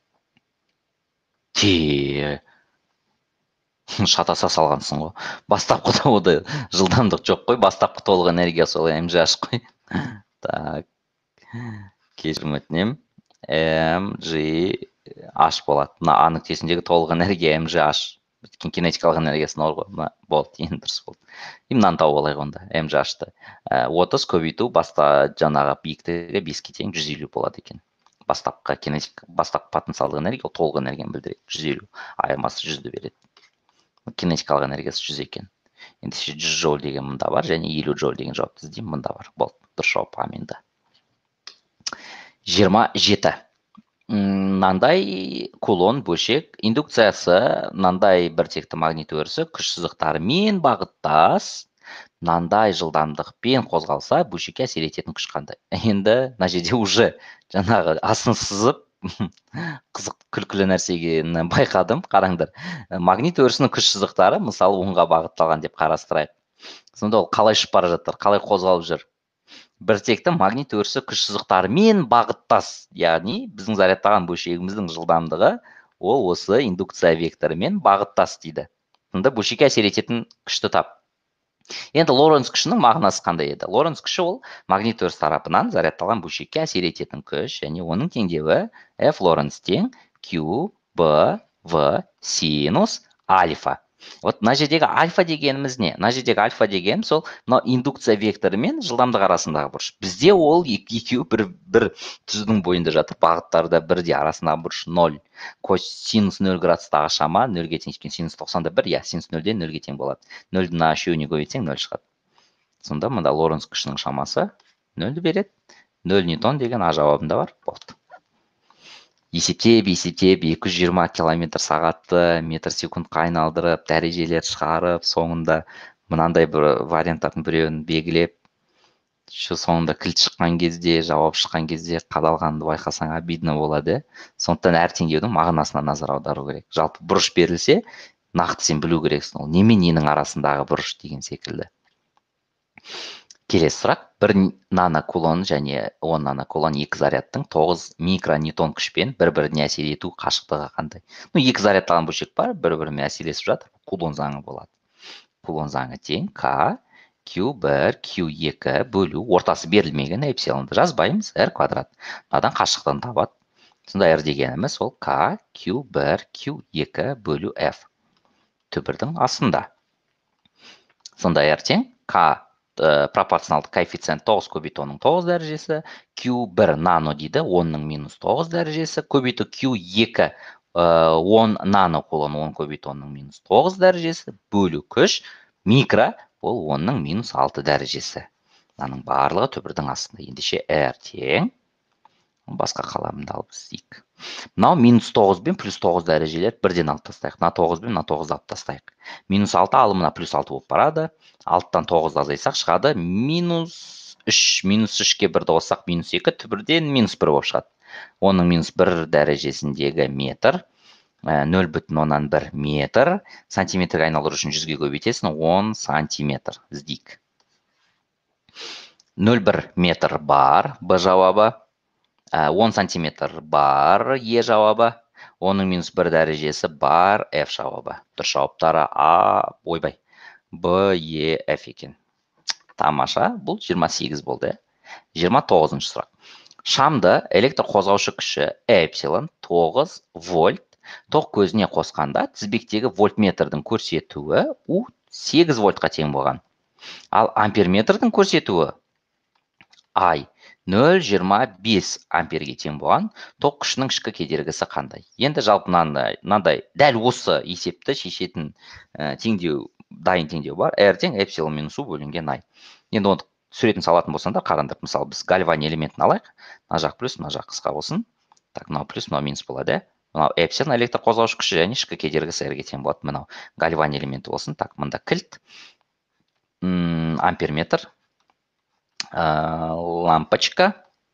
Те, шатаса салғансың ғой. Бастапқыда ода жылдамдық жоқ қой, бастапқы толық энергия сол эм жи аш қой. Так, кешірім өтінем. эм жи аш болады. Мына А нүктесіндегі толық энергия эм жи аш. Кинетикалық энергиясын ор ғой. Болды, енді дұрыс болды. И мынаны тауып алайық онда, эм жи ашты. отыз көбейту баста жаңағы биіктігі беске тең жүз елу болады екен. Бастапқы кинетик, бастапқы потенциалдық энергия толық энергияны білдіреді. жүз елу. Айырмасы жүзді береді. Кинетикалық энергиясы жүз екен. Енді жүз жол деген мында бар, және елу жол деген жауапты іздеймін, мында бар. Болды, дұрыс жауап аменді. жиырма жеті. Мынандай кулон бөлшек индукциясы, мынандай бір текті магнит өрісі күш сызықтарымен бағыттас, мынандай жылдамдықпен қозғалса, бөлшекке әсер ететін күш қандай? Енді мына жерде уже жаңағы асын сызып қызық күлкілі нәрсеге байқадым. Қараңдар, магнит өрісінің күш сызықтары мысалы оңға бағытталған деп қарастырайық. Сонда ол қалай ұшып бара жатыр, қалай қозғалып жүр? Бір текті магнит өрісі күш сызықтарымен бағыттас, яғни біздің зарядтаған бөлшегіміздің жылдамдығы ол осы индукция векторымен бағыттас дейді. Сонда бөлшекке әсер ететін күшті тап. Енді Лоренц күшінің мағынасы қандай еді? Лоренц күші ол магнит өріс тарапынан зарядталған бөлшекке әсер ететін күш, және оның теңдеуі F Лоренц тең Q, B, V синус альфа. Вот мына жердегі альфа дегеніміз не? Мына жердегі альфа деген сол мына индукция векторы мен жылдамдық арасындағы бұрыш. Бізде ол екеуі бір бір түзудің бойында жатыр, бағыттарда бірде, арасындағы бұрыш нөл. Синус нөл градустағы шама нөлге тең, синус тоқсанда бір, я синус нөлден нөлге тең болады. нөлді мына үшеуіне көбейтсең нөл шығады. Сонда мында Лоренц күшінің шамасы нөлді береді. нөл ньютон деген А жауабында бар. Болды. Есептеп, есептеп, екі жүз жиырма километр сағатты метр секундқа айналдырып, дәрежелер шығарып, соңында мынандай бір варианттардың біреуін белгілеп, Шу соңында кілт шыққан кезде, жауап шыққан кезде қадалғанды байқасаң обидно болады. Сондықтан әр теңдеудің мағынасына назар аудару керек. Жалпы бұрыш берілсе, нақты сен білу керексің. Ол немен ненің арасындағы бұрыш деген секілді. Келесі сұрақ. бір нанокулон және он нанокулон екі зарядтың тоғыз микроньютон күшпен бір-біріне әсер ету қашықтығы қандай? Ну, екі зарядталған бөлшек бар, бір-бірімен әсерлесіп жатыр. Кулон заңы болады. Кулон заңы тең К Q бір Q екі бөлу ортасы берілмеген эпсилонды жазбаймыз, R квадрат. Мынадан қашықтығын табады. Сонда R дегеніміз ол K Q бір Q екі бөлу F. Түбірдің астында. Сонда R тең K пропорционалды коэффициент тоғыз көбейту онның тоғыз дәрежесі, Q бір нано дейді, онның минус тоғыз дәрежесі, көбейту Q екі он нанокулон, он көбейту онның минус тоғыз дәрежесі, бөлу күш, микро, ол онның минус алты дәрежесі. Мынаның барлығы түбірдің астында. Ендеше R тең, басқа қаламымды алып істейік. Мынау минус тоғыз бен плюс тоғыз дәрежелер бірден алып тастайық. Мына тоғыз бен мына тоғызды алып тастайық. Минус алты алымына плюс алты болып барады. алтыдан тоғызды азайтсақ шығады. Минус үш, минус үшке бірді қоссақ минус екі, түбірден минус бір болып шығады. Оның минус бір дәрежесіндегі метр, нөл бүтін оннан бір метр, сантиметрге айналдыру үшін жүзге көбейтесің, он сантиметр. Іздейік. нөл бүтін оннан бір метр бар, Б жауабы. он сантиметр бар, Е жауабы. Оның минус бір дәрежесі бар, F жауабы. Дұрыс жауаптары А, ойбай, Б, Е, F екен. Тамаша, бұл жиырма сегіз болды. жиырма тоғызыншы сұрақ. Шамды электр қозғаушы күші эпсилон тоғыз вольт тоқ көзіне қосқанда тізбектегі вольтметрдің көрсетуі У сегіз вольтқа тең болған. Ал амперметрдің көрсетуі I нөл бүтін жиырма бес амперге тең болған. Тоқ күшінің ішкі кедергісі қандай? Енді жалпы мынандай дәл осы есепті шешетін теңдеу, дайын теңдеу бар. R тең эпсилон минус U бөлінген I. Енді оны суретін салатын болсаңдар, қараңдар. Мысалы, біз гальвани элементін алайық. Мына жақ плюс, мына жақ қысқа болсын. Так, мынау плюс, мынау минус болады. Мынау эпсилон электр қозғаушы күші және ішкі кедергісі R-ге тең болады. Мынау гальвани элементі болсын. Так, мында кілт, амперметр, лампочка.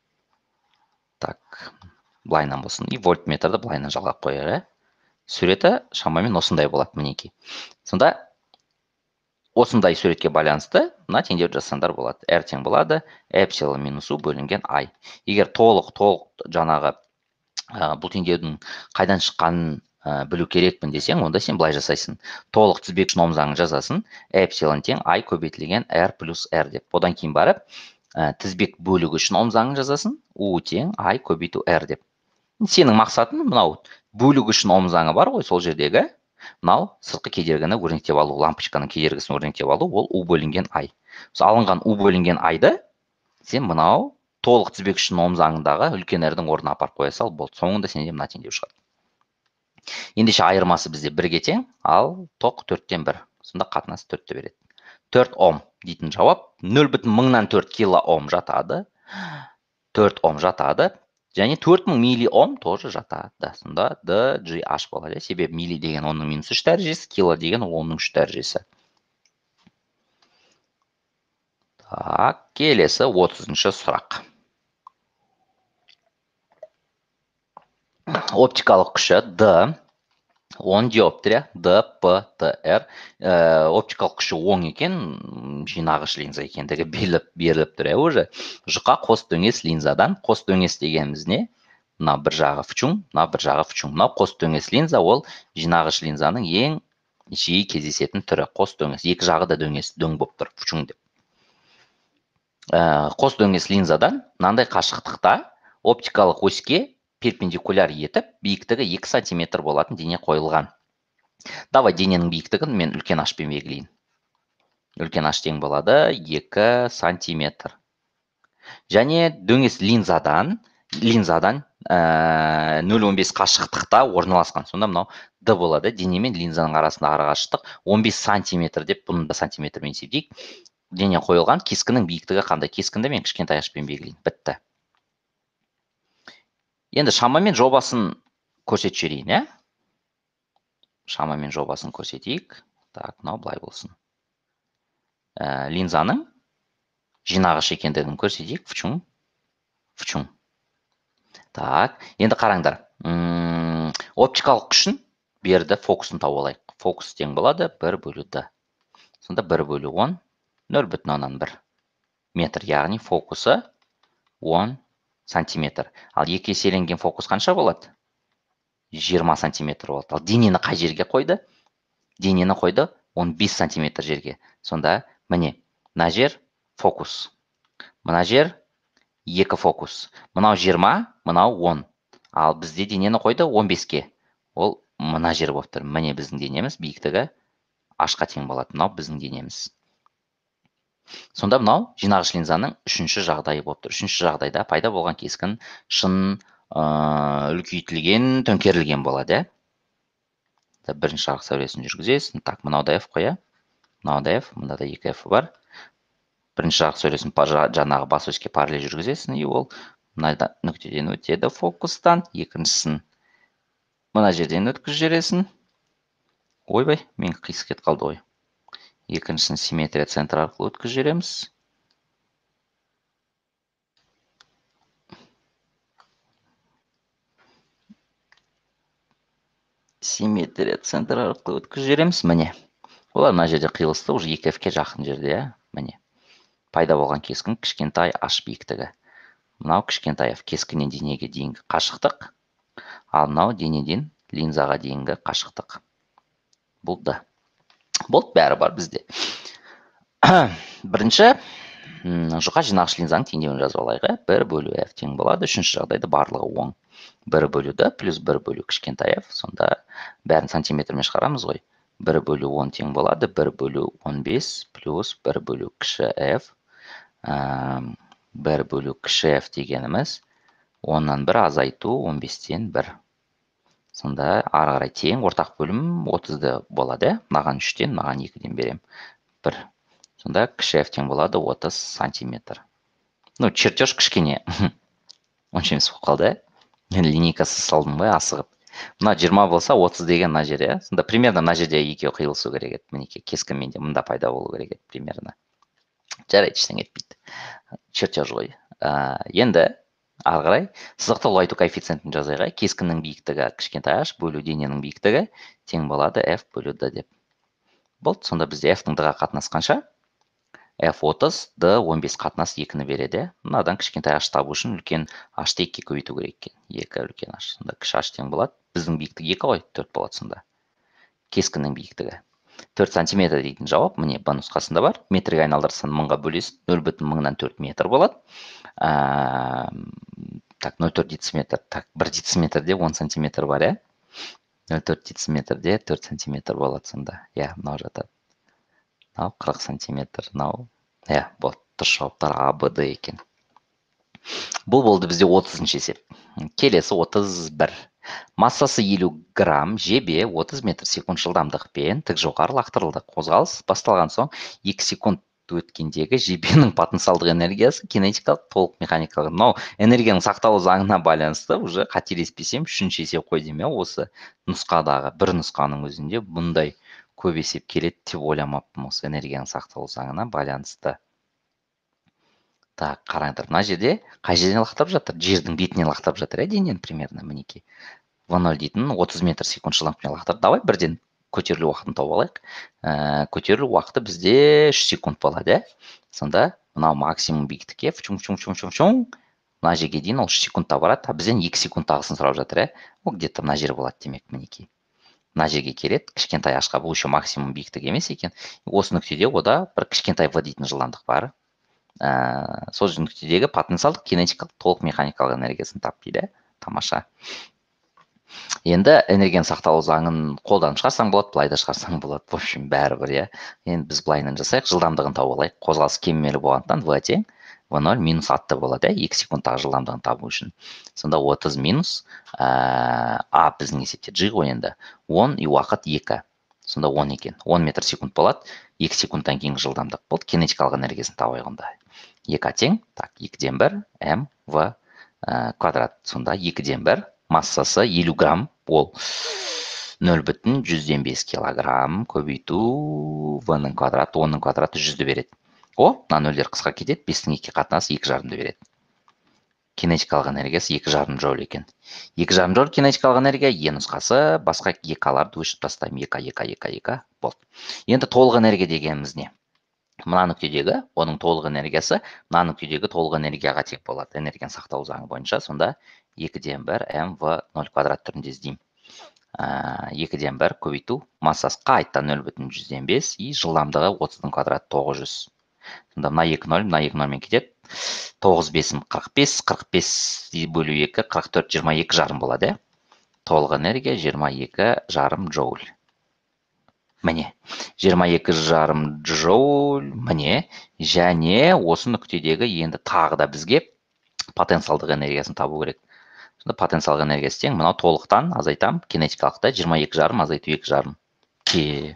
Так, былайынан болсын. И вольтметрді былайынан жалғап қояр. Суреті шамамен осындай болады, мінеки. Сонда осындай суретке байланысты мына теңдеуді жасаңдар болады. R тең болады, эпсилон минус U бөлінген I. Егер толық, толық жаңағы бұл теңдеудің қайдан шыққанын білу керекпін десең, онда сен былай жасайсың. Толық тізбек үшін ом заңын жазасын, эпсилон тең I көбейтілген R плюс R деп. Одан кейін барып, тізбек бөлігі үшін ом заңын жазасын, U тең I көбейту R деп. Сенің мақсатың мынау бөлігі үшін ом заңы бар ғой, сол жердегі. Мынау сыртқы кедергіні өрнектеп алу, лампочканың кедергісін өрнектеп алу, ол U бөлінген I. Алынған U бөлінген I-ды сен мынау толық тізбек үшін ом заңындағы үлкен R-дің орнына апарып қоя сал, болды. Соңында сенде мына теңдеу шығады. Ендеше айырмасы бізде бірге тең, ал тоқ төрттен бір. Сонда қатынасы төртті береді. төрт ом дейтін жауап нөл бүтін мыңнан төрт кило ом жатады. төрт ом жатады. Және төрт мың милли ом тоже жатады. Сонда D, G, H болады. Себебі милли деген онның минус үш дәрежесі, кило деген онның үш дәрежесі. Так, келесі отызыншы сұрақ. Оптикалық күші D, он диоптрия, D, P, T, R. Оптикалық күші он екен, жинағыш линза екендігі беріліп тұр. Уже жұқа қос дөңес линзадан, қос дөңес дегеніміз не? Мына бір жағы фчун, мына бір жағы фчун. Мына қос дөңес линза ол жинағыш линзаның ең жиі кездесетін түрі. Қос дөңес, екі жағы да дөңес, дөң болып тұр, фчун деп. Қос дөңес линзадан мынандай қашықтықта оптикалық оське перпендикуляр етіп, биіктігі екі сантиметр болатын дене қойылған. Давай дененің биіктігін мен үлкен ашпен белгілейін. Үлкен аш тең болады екі сантиметр. Және дөңес линзадан, линзадан нөл бүтін он бес қашықтықта орналасқан. Сонда мынау D болады. Дене мен линзаның арасындағы қашықтық он бес сантиметр деп, бұны да сантиметрмен есептейік. Дене қойылған, кескінің биіктігі қандай? Кескінді мен кішкентай ашпен белгілейін. Бітті. Енді шамамен жобасын көрсетіп жіберейін, ә? Шамамен жобасын көрсетейік. Так, мынау былай болсын. Линзаның жинағыш екендігін көрсетейік. Вчун. Вчун. Так, енді қараңдар. М, Оптикалық күшін берді фокусын тауып алайық. Фокус тең болады бір бөлу д. Сонда бір бөлу он, нөл бүтін оннан бір метр, яғни фокусы он сантиметр. Ал екі еселенген фокус қанша болады? жиырма сантиметр болады. Ал денені қай жерге қойды? Денені қойды он бес сантиметр жерге. Сонда міне, мына жер фокус. Мына жер екі фокус. Мынау жиырма, мынау он. Ал бізде денені қойды он беске. Ол мына жер болып тұр. Міне біздің денеміз биіктігі ашқа тең болады. Мынау біздің денеміз. Сонда мынау жинағыш линзаның үшінші жағдайы болып тұр. Үшінші жағдайда пайда болған кескін шын үлкейтілген, төңкерілген болады. Бірінші жарық сәулесін жүргізесің. Так, мынау да F қоя. Мынау да F, мында да екі F бар. Бірінші жарық сәулесін жаңағы бас оське параллель жүргізесің, и ол мына нүктеден өтеді фокустан. Екіншісін мына жерден өткізіп жібересің. Ойбай, мен қисық кетіп қалды ғой. Екіншісін симметрия центр арқылы өткізіп жібереміз. Симметрия центр арқылы өткізіп жібереміз. Міне. Олар мына жерде қиылысты, уже екі F-ке жақын жерде, міне. Пайда болған кескін кішкентай H биіктігі. Мынау кішкентай F кескіннен денеге дейінгі қашықтық. Ал мынау денеден линзаға дейінгі қашықтық. Болды. Болды, бәрі бар бізде. Бірінші, жұқа жинағыш линзаның теңдеуін жазып алайық. бір бөлу F тең болады. Үшінші жағдайда барлығы оң. бір бөлу D плюс бір бөлу кішкентай F. Сонда бәрін сантиметрмен шығарамыз ғой. бір бөлу он тең болады. бір бөлу он бес плюс бір бөлу кіші F. бір бөлу кіші F дегеніміз оннан бір азайту он бестен бір. Сонда ары қарай тең, ортақ бөлім отызды болады. Маған үштен, маған екіден берем. бір. Сонда кіші F тең болады отыз сантиметр. Ну, чертеж кішкене. Онша емес болып қалды. Мен линейкасы салдым ғой, асығып. Мына жиырма болса, отыз деген мына жер. Сонда примерно мына жерде екеуі қиылысу керек еді. Мінекей кескінмен де мында пайда болу керек еді примерно. Жарайды, ештеңе етпейді. Чертеж ғой. Енді ары қарай сызықты ұлғайту коэффициентін жазайық. Кескіннің биіктігі кішкентай h бөлу дененің биіктігі тең болады F бөлу D деп. Болды, сонда бізде F-ның D-ға қатынасқанша F отыз, D он бес қатынас екіні береді. Мынадан кішкентай h табу үшін үлкен h-ты екіге көбейту керек екен. екі үлкен h. Сонда кіші h тең болады. Біздің биіктігі екі ғой, төрт болады сонда. Кескіннің биіктігі төрт сантиметр дейтін жауап міне B нұсқасында бар. Метрге айналдырсаң мыңға бөлесің, нөл бүтін мыңнан төрт метр болады. Так, нөл төрт дециметр. Так, бір дециметрде он сантиметр бар, е? нөл төрт дециметрде төрт сантиметр болады сонда. Е, мынау жатады. Мынау қырық сантиметр, мынау. Е, бұл дұрыс жауаптар А, Б, Д екен. Бұл болды бізде отызыншы есеп. Келесі отыз бір. Массасы елу грамм, жебе отыз метр секунд жылдамдықпен тік жоғары лақтырылды. Қозғалыс басталған соң екі секунд өткендегі жебенің потенциалдық энергиясы кинетикалық толық механикалық. Мынау энергияның сақталу заңына байланысты уже қателеспесем үшінші есеп қой деме, осы нұсқадағы бір нұсқаның өзінде бұндай көп есеп келеді деп ойламаппын, осы энергияның сақталу заңына байланысты. Так, қараңдар, мына жерде қай жерден лақтырып жатыр? Жердің бетінен лақтырып жатыр, е, денен примерно мінекей. в ноль дейтін отыз метр секунд жылдамдықпен лақтырып. Давай бірден көтерілу уақытын тауып алайық. Көтерілу уақыты бізде үш секунд болады, е? Сонда мынау максимум биіктікке фчун-фчун-фчун-фчун. Мына жерге дейін ол үш секундта барады, а бізден екі секунд тағысын сұрап жатыр, е? Ол где-то мына жер болады демек, мінекей. Мына жерге келеді, кішкентай ашқа, бұл еще максимум биіктік емес екен. Осы нүктеде ода бір кішкентай В дейтін жылдамдық бар. Сол нүктедегі потенциалдық кинетикалық толық механикалық энергиясын тап дейді. Тамаша. Енді энергияның сақталу заңын қолданып шығарсаң болады, былай да шығарсаң болады. В общем, бәрібір, е. Енді біз былайынан жасайық, жылдамдығын тауып алайық. Қозғалыс кеммелі болғандықтан В тең в ноль минус атты болады, е, екі секундтағы жылдамдығын табу үшін. Сонда отыз минус А біздің есепте G ғой енді. он и уақыт екі. Сонда он екен. он метр секунд болады. екі секундтан кейінгі жылдамдық болды. Кинетикалық энергиясын табайық онда. екі А тең, так, екіден бір М В квадрат. Сонда екіден бір массасы елу грамм, ол нөл бүтін жүзден бес килограмм көбейту В-ның квадраты, онның квадраты жүзді береді. О, мына нөлдер қысқа кетеді, бестің екіге қатынасы екі жарымды береді. Кинетикалық энергиясы екі жарым джоуль екен. екі жарым джоуль кинетикалық энергия, Е нұсқасы, басқа екаларды өшіп тастаймын. екі, екі, екі, екі болды. Енді толық энергия дегеніміз не? Мына нүктедегі, оның толық энергиясы, мына нүктедегі толық энергияға тең болады. Энергияны сақтау заңы бойынша, сонда екіден бір эм вэ нөл квадрат түрінде іздеймін. екіден бір көбейту массасы қайта нөл бүтін жүзден бес, и жылдамдығы отыздың квадраты тоғыз жүз. Сонда мына екі нөл, мына екі нөлмен кетеді. тоғыз бесім қырық бес, қырық бес бөлу екі, қырық төрт, жиырма екі жарым болады. Толық энергия жиырма екі жарым джоуль. Міне, жиырма екі жарым джоуль, міне, және осы нүктедегі енді тағы да бізге потенциалдық энергиясын табу керек. Сонда потенциалдық энергиясы тең, мынау толықтан азайтам, кинетикалықта жиырма екі жарым азайту екі жарым. Ке,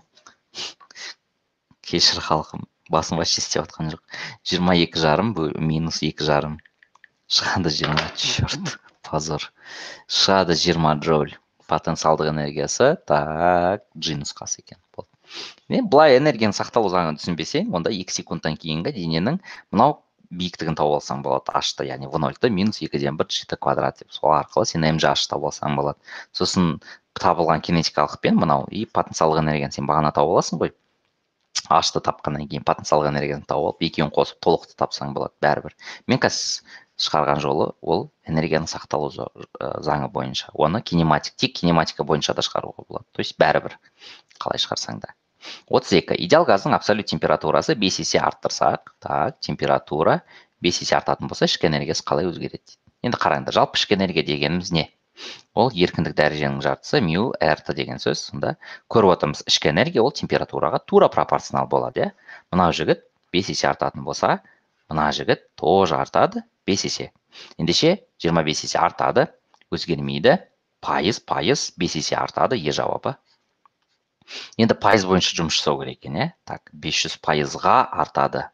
кешір халқым, басым вообще істеп жатқан жоқ. жиырма екі жарым минус екі жарым. Шығады жиырма, черт, позор. Шығады жиырма джоуль. Потенциалдық энергиясы, так, G нұсқасы екен. Мен былай энергияны сақталу заңын түсінбесең, онда екі секундтан кейінгі дененің мынау биіктігін тауып алсаң болады. Ашты, яғни вэ нөлді минус екіден бір житі квадрат деп. Сол арқылы сен эм жи аш тауып алсаң болады. Сосын табылған кинетикалықпен мынау и потенциалдық энергияны сен бағана тауып аласың ғой. Ашты тапқаннан кейін потенциалдық энергияны тауып алып, екеуін қосып толықты тапсаң болады, бәрібір. Мен қазір шығарған жолы ол энергияның сақталу заңы бойынша. Оны кинематик, тек кинематика бойынша да шығаруға болады. То есть бәрібір қалай шығарсаң да. отыз екі. Идеал газдың абсолют температурасы бес есе арттырсақ, так, температура бес есе артатын болса, ішкі энергиясы қалай өзгереді? Енді қараңдар, жалпы ішкі энергия дегеніміз не? Ол еркіндік дәреженің жартысы мю рт деген сөз. Сонда көріп отырмыз, ішкі энергия ол температураға тура пропорционал болады. Мынау жігіт бес есе артатын болса, мына жігіт тоже артады бес есе. Ендеше жиырма бес есе артады, өзгермейді. Пайыз, пайыз, бес есе артады, е жауабы. Енді пайыз бойынша жұмыс жасау керек екен, е? Так, бес жүз пайызға артады.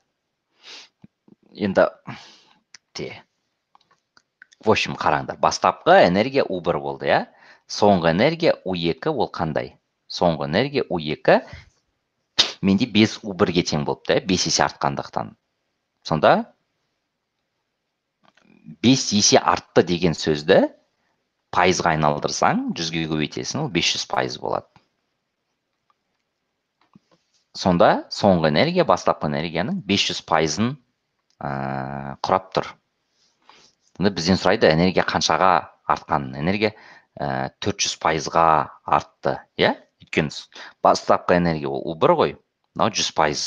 Енді те. В общем, қараңдар, бастапқы энергия у бір болды, е? Соңғы энергия у екі ол қандай? Соңғы энергия у екі менде бес у бірге тең болыпты, бес есе артқандықтан. Сонда бес есе артты деген сөзді пайызға айналдырсаң, жүзге көбейтесің, ол бес жүз пайыз болады. Сонда соңғы энергия бастапқы энергияның бес жүз пайызын құрап тұр. Сонда бізден сұрайды, энергия қаншаға артқан? Энергия төрт жүз пайызға артты. Өйткені бастапқы энергия ол у бір ғой, мынау жүз пайыз.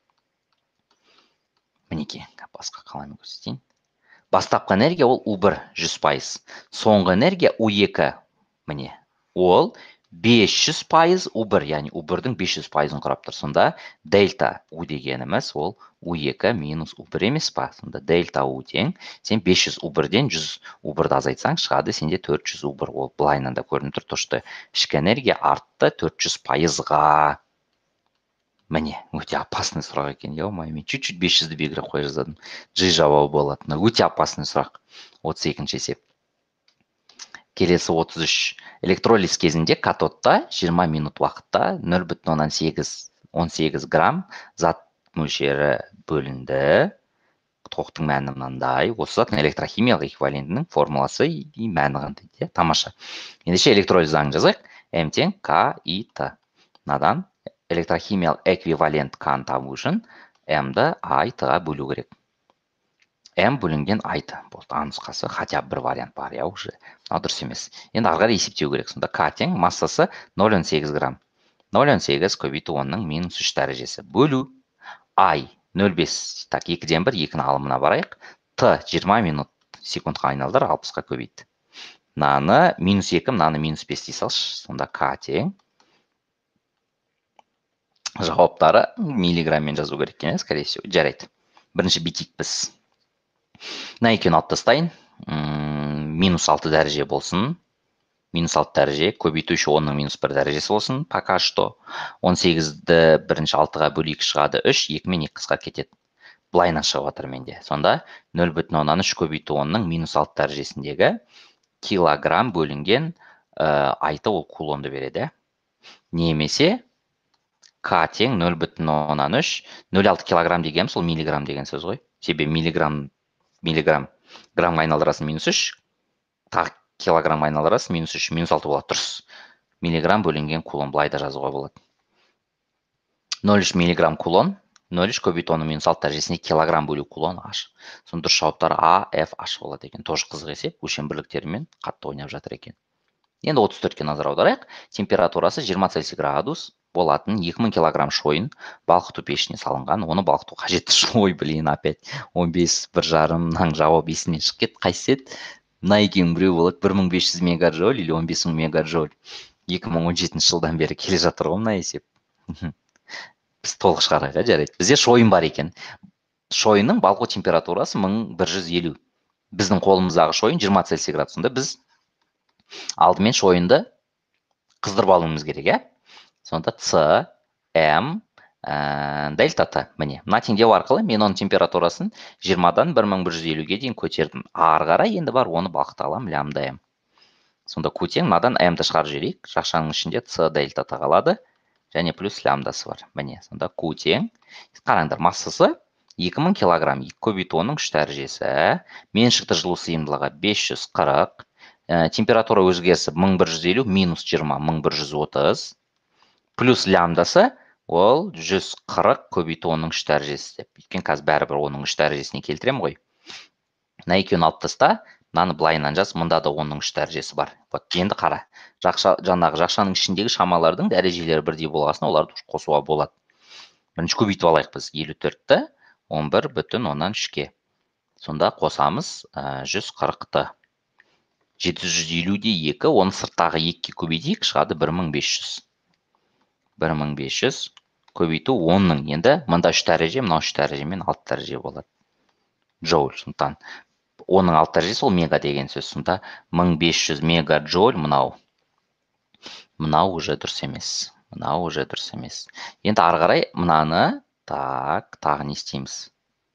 Мінеке, басқа қалайын көрсетейін. Бастапқы энергия ол у бір, жүз пайыз. Соңғы энергия у екі, міне, ол бес жүз пайыз у бір, яғни у бірдің бес жүз пайызын құрап тұр. Сонда дельта у дегеніміз ол у екі минус у бір емес па? Сонда дельта у тең, сен бес жүз у бірден жүз у бірді азайтсаң, шығады сенде төрт жүз у бір. Ол былайынан да көрініп тұр, тошты ішкі энергия артты төрт жүз пайызға. Міне, өте опасный сұрақ екен, ё-моё, мен чуть-чуть бес жүзді бекіре қоя жаздадым. G жауабы болады. Өте опасный сұрақ. отыз екінші есеп. Келесі отыз үш. Электролиз кезінде катодта жиырма минут уақытта нөл бүтін оннан сегіз он сегіз грамм зат мөлшері бөлінді. Тоқтың мәні мынандай. Осы заттың электрохимиялық эквивалентінің формуласы и мәні қандай. Тамаша. Ендеше электролиз заңын жазайық. М тең К И Т. Надан электрохимиялық эквивалент К-ны табу үшін М-ді А И Т-ға бөлу керек. М бөлінген айты болды. А нұсқасы, хотя бір вариант бар, я уже. Дұрыс емес. Енді ағары есептеу керек. Сонда К тең массасы нөл бүтін оннан сегіз грамм. нөл бүтін оннан сегіз көбейту онның минус үш дәрежесі. Бөлу ай нөл бүтін бес. Так, екіден бір, екіні алымына барайық. Т жиырма минут секундқа айналдыр, алпысқа көбейді. Мынаны минус екі, мынаны минус бес дей салшы. Сонда К тең. Жауаптары миллиграммен жазу керек екен, скорее всего. Жарайды. Бірінші битик біз. Мына екеуін алып тастайын. Минус алты дәреже болсын. Минус алты дәреже. Көбейтуші онның минус бір дәрежесі болсын. Пока что. он сегізді бірінші алтыға бөлу екі шығады үш. екі мен екі қысқа кетеді. Былайынан шығып жатыр менде. Сонда нөл бүтін оннан үш көбейту онның минус алты дәрежесіндегі килограмм бөлінген айты ол кулонды береді. Немесе К тең нөл бүтін оннан үш, нөл алты килограмм деген сол миллиграмм деген сөз ғой. Себебі миллиграмм, миллиграмм, граммға айналдырасың минус үш, тағы килограмм айналдырасың минус үш, минус алты болады, дұрыс. Миллиграмм бөлінген кулон, былай да жазуға болады. нөл үш миллиграмм кулон, нөл үш көбейту оны минус алты дәрежесіне килограмм бөлу кулон H. Соның дұрыс жауаптары А, F, H болады екен. Тоже қызық есеп, өлшем бірліктерімен қатты ойнап жатыр екен. Енді отыз төртке назар аударайық. Температурасы жиырма цельсий градус болатын екі мың килограмм шойын балқыту пешіне салынған. Оны балқыту қажетті ой, блин, опять он бес, бір жарым, мынаның жауап есімнен шығып кетті. Қайсы еді? Мына екеуінің біреу болады, бір мың бес жүз мегаджоуль или он бес мың мегаджоуль. екі мың он жетінші жылдан бері келе жатыр ғой мына есеп. Біз толық шығарайық, жарайды. Бізде шойын бар екен. Шойынның балқу температурасы мың бір жүз елу. Біздің қолымыздағы шойын жиырма цельсий градусында. Біз алдымен шойынды қыздырып алуымыз керек, иә? Сонда С, М, дельта Т. Міне, мына теңдеу арқылы мен оның температурасын жиырмадан бір мың бір жүз елуге дейін көтердім. Ары қарай енді бар оны балқыта аламын, лямбда М. Сонда Q тең мынадан М-ді шығарып жіберейік. Жақшаның ішінде С дельта Т қалады. Және плюс лямбдасы бар. Міне, сонда Q тең. Қараңдар, массасы екі мың килограмм. Көбейту оның үш дәрежесі. Меншікті жылу сыйымдылығы бес жүз қырық. Температура өзгерісі мың бір жүз елу минус жиырма, мың бір жүз отыз. Плюс лямбдасы ол жүз қырық көбейту оның үш дәрежесі деп. Өйткені қазір бәрібір оның үш дәрежесіне келтірем ғой. Мына екеуін алып таста, мынаны былайынан жаз, мұнда да оның үш дәрежесі бар. Вот енді қара. Жаңағы жақшаның ішіндегі шамалардың дәрежелері бірдей болғасын, оларды қосуға болады. Бірінші көбейтіп алайық біз елу төртті он бір бүтін оннан үшке. Сонда қосамыз жүз қырықты. жеті жүз елуде екі, оны сырттағы екіге көбейтейік, шығады бір мың бес жүз. бір мың бес жүз көбейту онның. Енді мында үш дәреже, мынау үш дәрежемен алты дәреже болады. Джоуль, сондықтан оның алты дәрежесі ол мега деген сөз. Сонда мың бес жүз мегаджоуль мынау. Мынау уже дұрыс емес. Мынау уже дұрыс емес. Енді ары қарай мынаны, так, тағы не істейміз?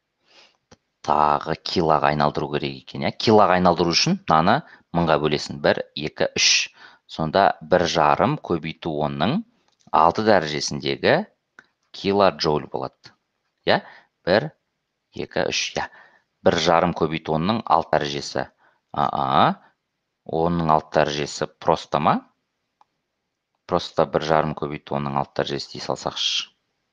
Тағы килоға айналдыру керек екен, иә? Килоға айналдыру үшін мынаны мыңға бөлесін. бір, екі, үш. Сонда бір жарым көбейту онның алты дәрежесіндегі килоджоуль болады. Я? бір, екі, үш. Я. бір жарым көбейту онның алты дәрежесі. А-а. Оның алты дәрежесі просто ма? Просто бір жарым көбейту онның алты дәрежесі дей салсақшы.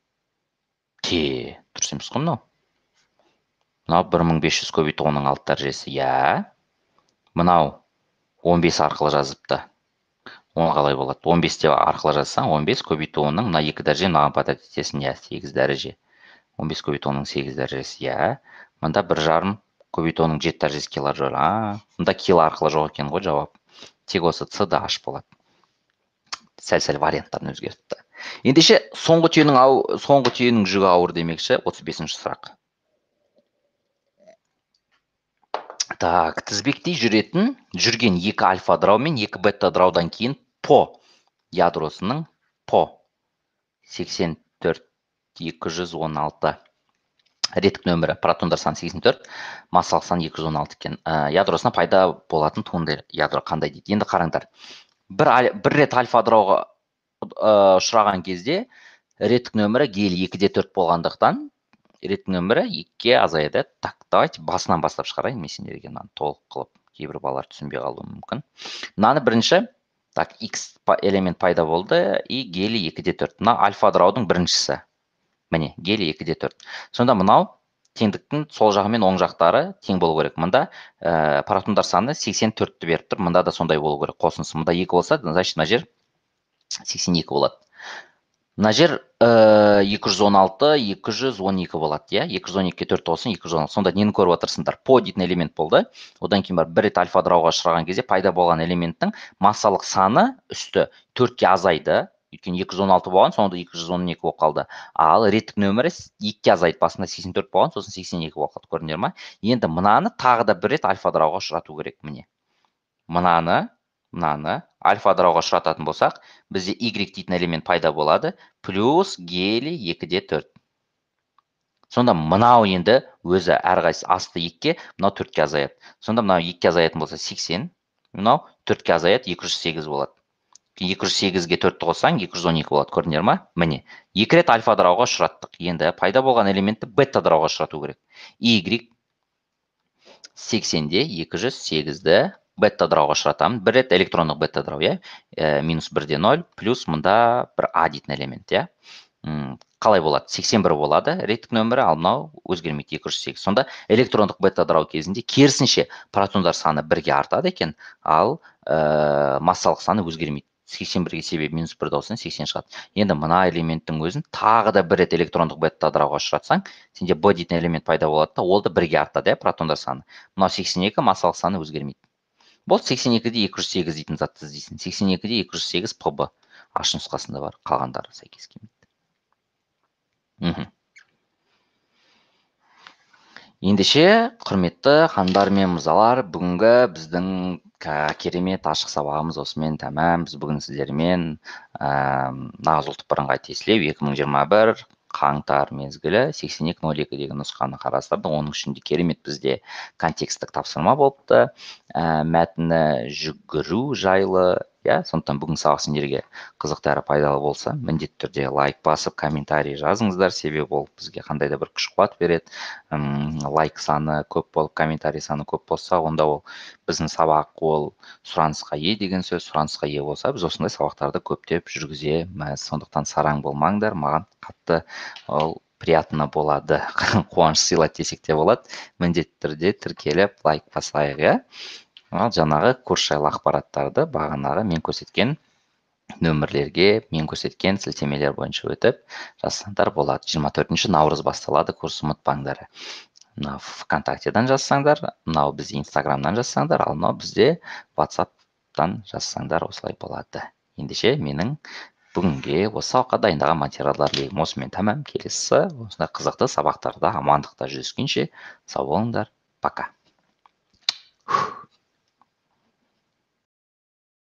Те, дұрыс емес қой мынау. Мынау бір мың бес жүз көбейту онның алты дәрежесі. Я. Мынау он бес арқылы жазыпты. Оны қалай болады? он бесте арқылы жазсаң, он бес көбейту онның мына екі дәреже мынаған падат етесің, я, сегіз дәреже. он бес көбейту онның сегіз дәрежесі, я. Мында бір жарым көбейту онның жеті дәрежесі килоджоуль. А, мында кило арқылы жоқ екен ғой жауап. Тек осы С да H болады. Сәл-сәл варианттарын өзгертті. Ендеше соңғы түйенің соңғы түйенің жүгі ауыр демекші, отыз бесінші сұрақ. Так, тізбектей жүретін, жүрген екі альфа ыдырау мен екі бета ыдыраудан кейін по ядросының по сексен төрт екі жүз он алты. Реттік нөмірі протондар саны сексен төрт, массалық саны екі жүз он алты екен. Ядросына пайда болатын туынды ядро қандай дейді. Енді қараңдар. Бір, бір рет альфа ыдырауға ұшыраған кезде реттік нөмірі гелий екіде төрт болғандықтан реттік нөмірі екіге азаяды. Так, давайте басынан бастап шығарайын, мен сендерге мынаны толық қылып, кейбір балалар түсінбей қалуы мүмкін. Мынаны бірінші, так, X элемент пайда болды, и гелий екіде төрт. Мына альфа ыдыраудың біріншісі. Міне, гелий екіде төрт. Сонда мынау теңдіктің сол жағы мен оң жақтары тең болу керек. Мында ә, протондар саны сексен төртті беріп тұр. Мында да сондай болу керек. Қосынысы. Мында екі болса, значит, мына жер сексен екі болады. Мына жер ә, екі жүз он алты, екі жүз он екі болады, иә? екі жүз он екіге төрт болсын, екі жүз он алты. Сонда нені көріп отырсыңдар? По дейтін элемент болды. Одан кейін бар бір рет альфа ыдырауға ұшыраған кезде пайда болған элементтің массалық саны үсті төртке азайды. Өйткені екі жүз он алты болған, соңында екі жүз он екі болып қалды. Ал реттік нөмірі екіге азайды, басында сексен төрт болған, сосын сексен екі болып қалды. Көрдіңдер ма? Енді мынаны тағы да бір рет альфа ыдырауға ұшырату керек, міне. Мынаны, мынаны альфа ыдырауға ұшырататын болсақ, бізде Y дейтін элемент пайда болады, плюс гелий екіде төрт. Сонда мынау енді өзі әрқайсысы асты екіге, мынау төртке азаяды. Сонда мынау екіге азаятын болса сексен, мынау төртке азаяды, екі жүз сегіз болады. екі жүз сегізге төртті қоссаң екі жүз он екі болады, көрдіңдер ма? Міне, екі рет альфа дырауға ұшыраттық. Енді пайда болған элементті бета дырауға ұшырату керек. Y сексенде екі жүз сегізді бета дырауға ұшыратамын. Бір рет электрондық бета дырау, иә? Минус бірде нөл, плюс мұнда бір А дейтін элемент, иә? Қалай болады? сексен бір болады реттік нөмірі, ал мынау өзгермейді екі жүз сегіз. Сонда электрондық бета дырау кезінде керісінше протондар саны бірге артады екен, ал массалық саны өзгермейді. сексен бірге себебі минус бірді қоссаң сексен шығады. Енді мына элементтің өзін тағы да бір рет электрондық бета дырауға ұшыратсаң, сенде Б дейтін элемент пайда болады да, ол да бірге артады, иә, протондар саны. Мынау сексен екі, массалық саны өзгермейді. Бұл сексен екіде екі жүз сегіз дейтін затты іздейсің. сексен екіде екі жүз сегіз П Б. H нұсқасында бар, қалғандары сәйкес келмейді. Ендеше, құрметті хандар мен мырзалар, бүгінгі біздің керемет ашық сабағымыз осымен тәмам. Біз бүгін сіздермен нағыз ұлттық бірыңғай тестілеу екі мың жиырма бір қаңтар мезгілі сексен екі нөл екі деген нұсқаны қарастырдық. Оның ішінде керемет бізде контекстік тапсырма болыпты. Мәтіні жүгіру жайлы. Сондықтан бүгін сабақ сендерге қызықты әрі пайдалы болса, міндетті түрде лайк басып, комментарий жазыңыздар, себебі ол бізге қандай да бір күш қуат береді. Лайк саны көп болып, комментарий саны көп болса, онда ол біздің сабақ ол сұранысқа ие деген сөз. Сұранысқа ие болса, біз осындай сабақтарды көптеп жүргіземіз. Сондықтан сараң болмаңдар, маған қатты ол приятно болады. Қуаныш сыйлайды десек те болады. Міндетті түрде тіркеліп, лайк басайық, иә? Ал жаңағы курс жайлы ақпараттарды бағанағы мен көрсеткен нөмірлерге, мен көрсеткен сілтемелер бойынша өтіп жазсаңдар болады. жиырма төртінші наурыз басталады, курс ұмытпаңдар. Мынау ВКонтактеден жазсаңдар, мынау бізде Инстаграмнан жазсаңдар, ал мынау бізде WhatsApp'тан жазсаңдар, осылай болады. Ендеше менің бүгінге осы сабаққа дайындаған материалдар легім осымен тәмам. Келесі осындай қызықты сабақтарда амандықта жүздескенше сау болыңдар. Пока.